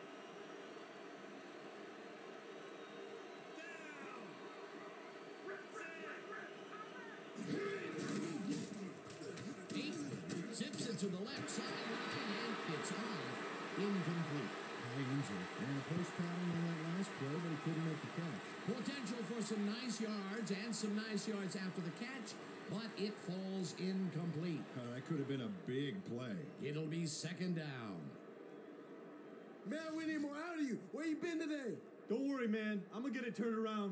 Zips it to the left sideline, and it's off. Incomplete. High injury. And a post pattern on that last play, but he couldn't make the catch. Potential for some nice yards and some nice yards after the catch, but it falls incomplete. That could have been a big play. It'll be second down. Man, we need more out of you. Where you been today? Don't worry, man. I'm going to get it turned around.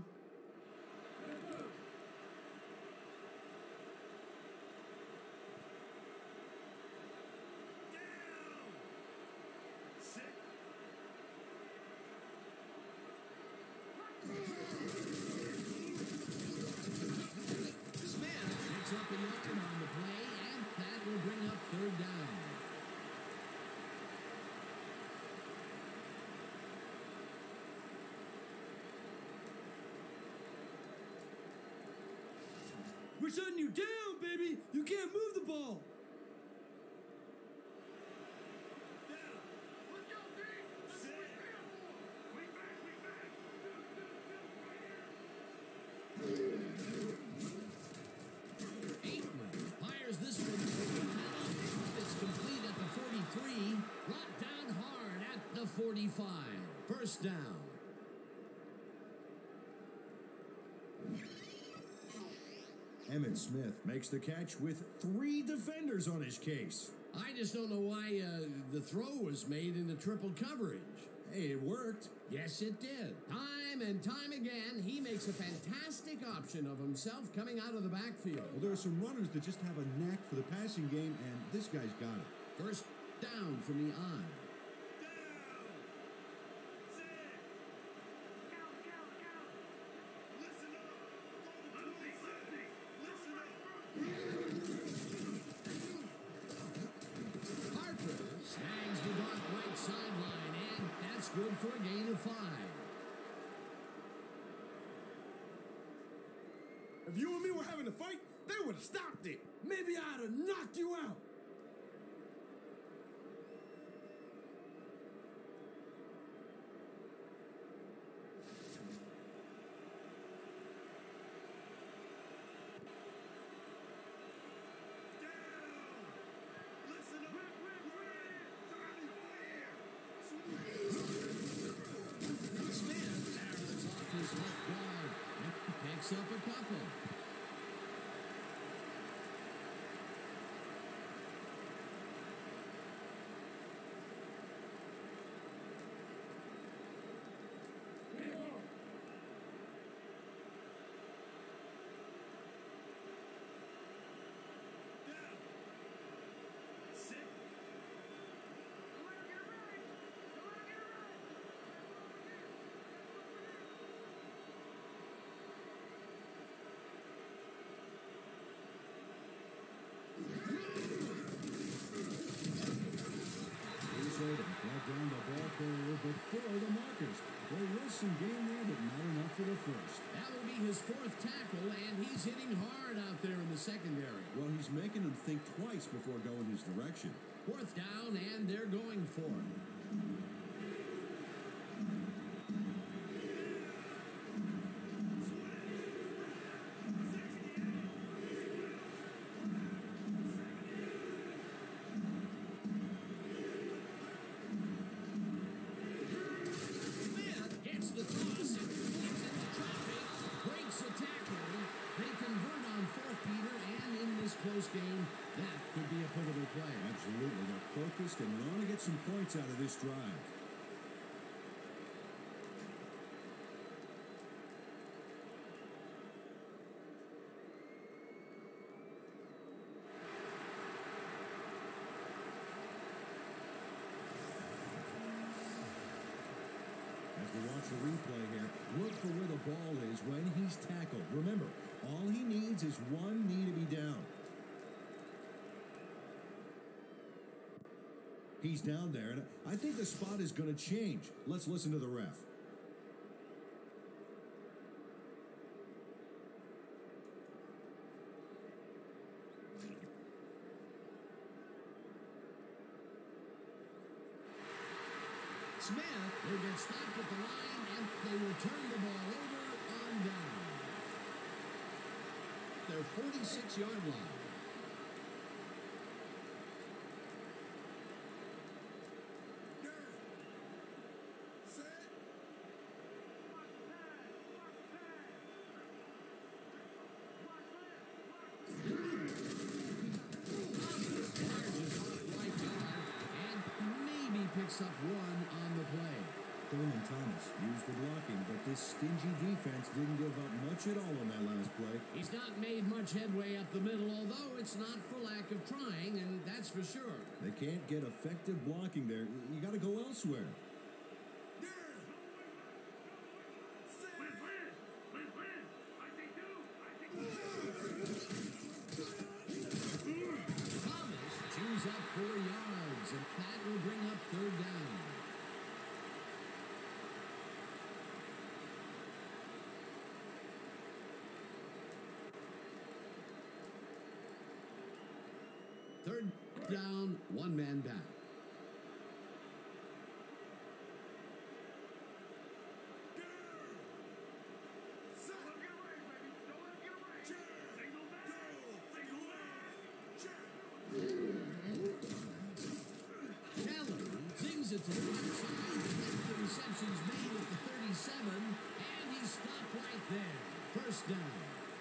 Smith picks up a yard on the play, and that will bring up third down. We're shutting you down, baby. You can't move the ball. Let's go, D! That's what we're here for! We back, we back! Aikman fires this one over the middle. It's complete at the 43. Brought down hard at the 45. First down. Emmitt Smith makes the catch with 3 defenders on his case. I just don't know why the throw was made into triple coverage. Hey, it worked. Yes, it did. Time and time again, he makes a fantastic option of himself coming out of the backfield. Well, there are some runners that just have a knack for the passing game, and this guy's got it. First down from the on. Harper snags the dark right sideline, and that's good for a gain of 5. If you and me were having a fight, they would have stopped it. Maybe I'd have knocked you out. Smith arrows off his left guard and picks up a couple. down the ball carrier before the markers. There was some gain there, but not enough for the first. That will be his fourth tackle, and he's hitting hard out there in the secondary. Well, he's making them think twice before going his direction. Fourth down, and they're going for it. Close game, that could be a pivotal play. Absolutely. They're focused and want to get some points out of this drive. As we watch the replay here, look for where the ball is when he's tackled. Remember, all he needs is one knee to be down. He's down there, and I think the spot is going to change. Let's listen to the ref. Smith will get stopped at the line, and they will turn the ball over on down. Their 46-yard line. Picks up one on the play. Thurman Thomas used the blocking, but this stingy defense didn't give up much at all on that last play. He's not made much headway up the middle, although it's not for lack of trying, and that's for sure. They can't get effective blocking there. You got to go elsewhere. Thomas chews up 4 yards, and that will bring up third down. Third down, one man back. It to the right side, the reception's made at the 37, and he's stopped right there. First down.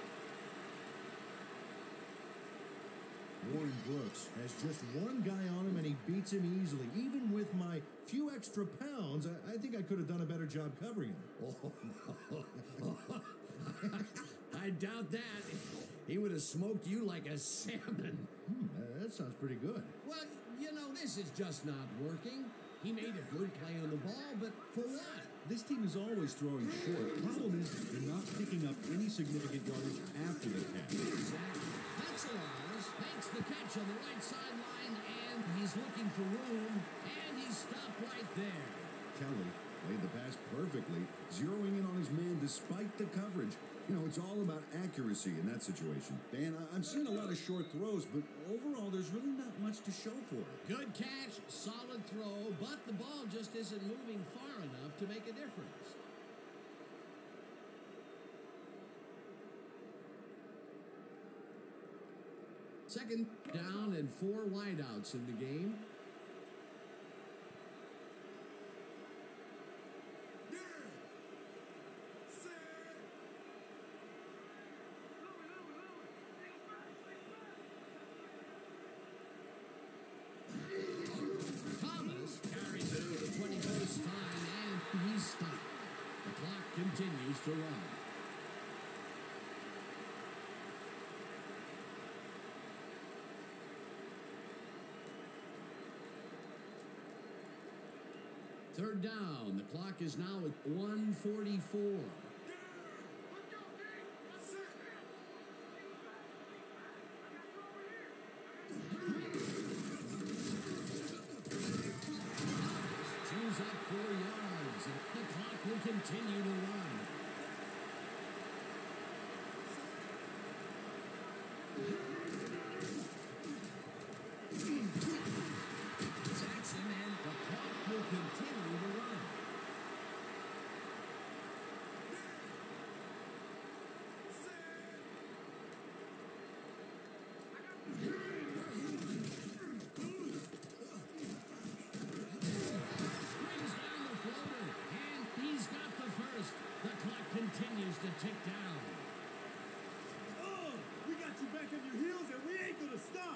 Warren Brooks has just one guy on him, and he beats him easily. Even with my few extra pounds, I think I could have done a better job covering him. I doubt that. He would have smoked you like a salmon. That sounds pretty good. Well, you know, this is just not working. He made a good play on the ball, but for what? This team is always throwing short. Problem is, they're not picking up any significant yardage after the catch. Exactly. Petzelaars makes the catch on the right sideline, and he's looking for room, and he's stopped right there. Kelly played the pass perfectly, zeroing in on his man despite the coverage. You know, it's all about accuracy in that situation. And I'm seeing a lot of short throws, but overall, there's really not much to show for it. Good catch, solid throw, but the ball just isn't moving far enough to make a difference. Second down and 4 wideouts in the game. Continues to run. Third down. The clock is now at 1:44. continue to run. Jackson and the clock will continue to run. Brings down the floater, and he's got the first. The clock continues to tick down. Oh, we got you back on your heels, and we ain't gonna stop.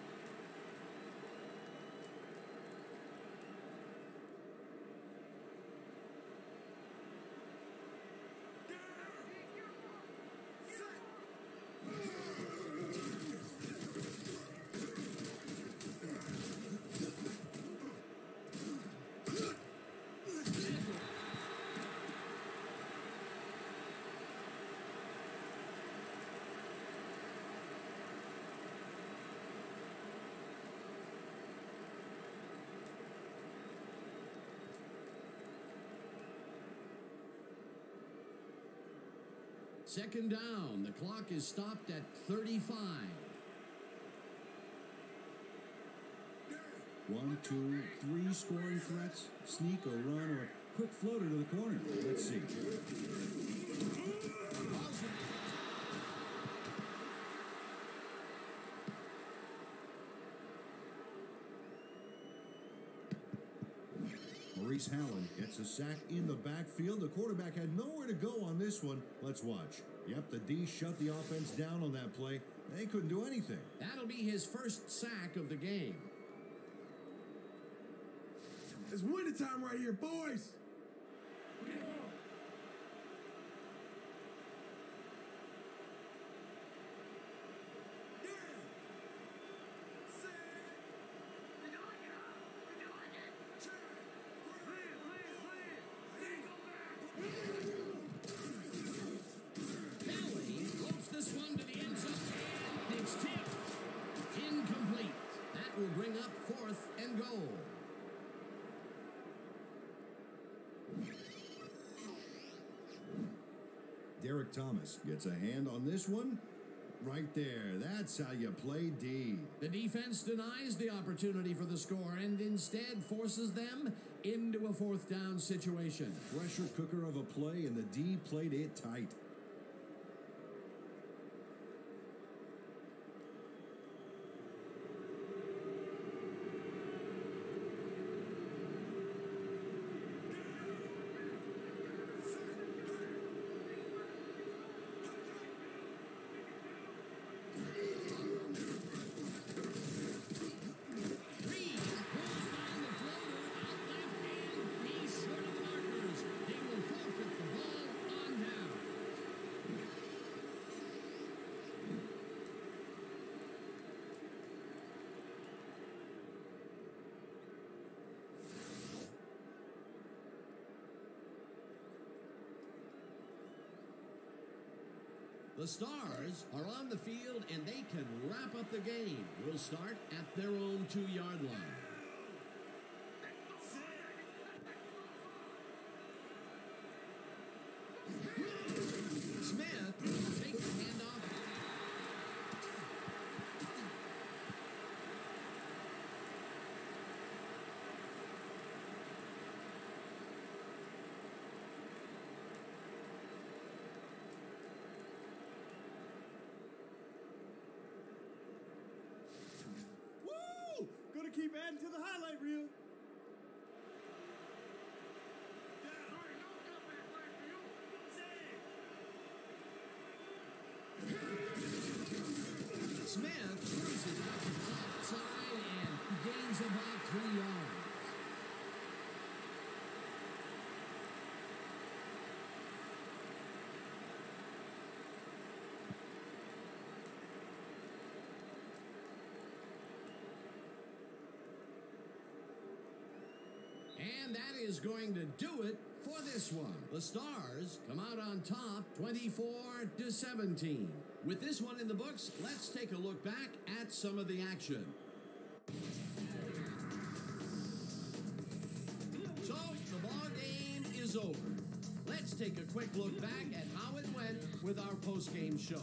Second down. The clock is stopped at 35. 1, 2, 3 scoring threats, sneak or run or quick floater to the corner. Let's see. Maurice Hallen gets a sack in the backfield. The quarterback had nowhere to go on this one. Let's watch. Yep, the D shut the offense down on that play. They couldn't do anything. That'll be his first sack of the game. It's winter time right here, boys. Kelly floats this one to the end zone, and it's tipped. Incomplete. That will bring up 4th and goal. Derek Thomas gets a hand on this one. Right there. That's how you play D. The defense denies the opportunity for the score and instead forces them into a 4th down situation. Pressure cooker of a play, and the D played it tight. Reed pulls down the floater out left, and he's short of the markers. They will forfeit the ball on down. The Stars are on the field, and they can wrap up the game. We'll start at their own 2-yard line. Smith will take the handoff. Woo! Gonna keep adding to the highlight reel. Smith cruises out to the outside and gains about 3 yards. And that is going to do it for this one. The Stars come out on top 24-17. With this one in the books, let's take a look back at some of the action. So the ball game is over. Let's take a quick look back at how it went with our post-game show.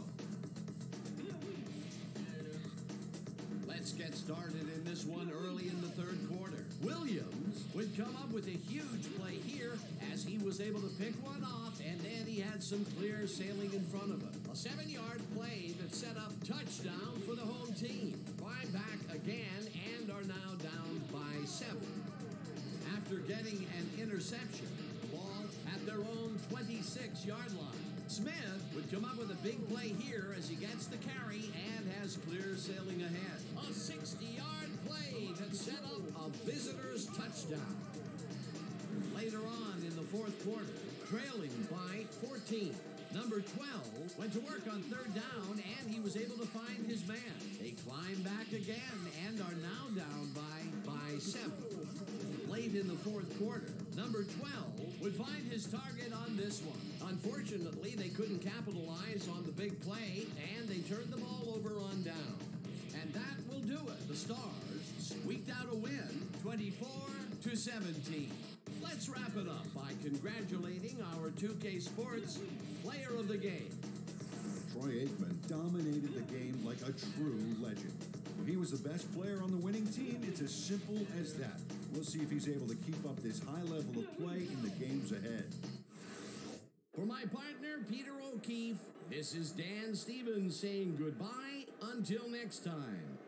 Let's get started in this one early in the third quarter. Williams would come up with a huge play here as he was able to pick one off, and then he had some clear sailing in front of him. A 7-yard play that set up touchdown for the home team. Climb back again and are now down by 7. After getting an interception, the ball at their own 26-yard line. Smith would come up with a big play here as he gets the carry and has clear sailing ahead. A 60-yard play that set up a visitor's touchdown. Later on in the fourth quarter, trailing by 14. Number 12 went to work on third down, and he was able to find his man. They climb back again and are now down by 7. Late in the fourth quarter, number 12 would find his target on this one. Unfortunately, they couldn't capitalize on the big play, and they turned the ball over on down. And that will do it. The Stars squeaked out a win, 24-17. Let's wrap it up by congratulating our 2K Sports Player of the Game. Troy Aikman dominated the game like a true legend. If he was the best player on the winning team, it's as simple as that. We'll see if he's able to keep up this high level of play in the games ahead. For my partner, Peter O'Keefe, this is Dan Stevens saying goodbye until next time.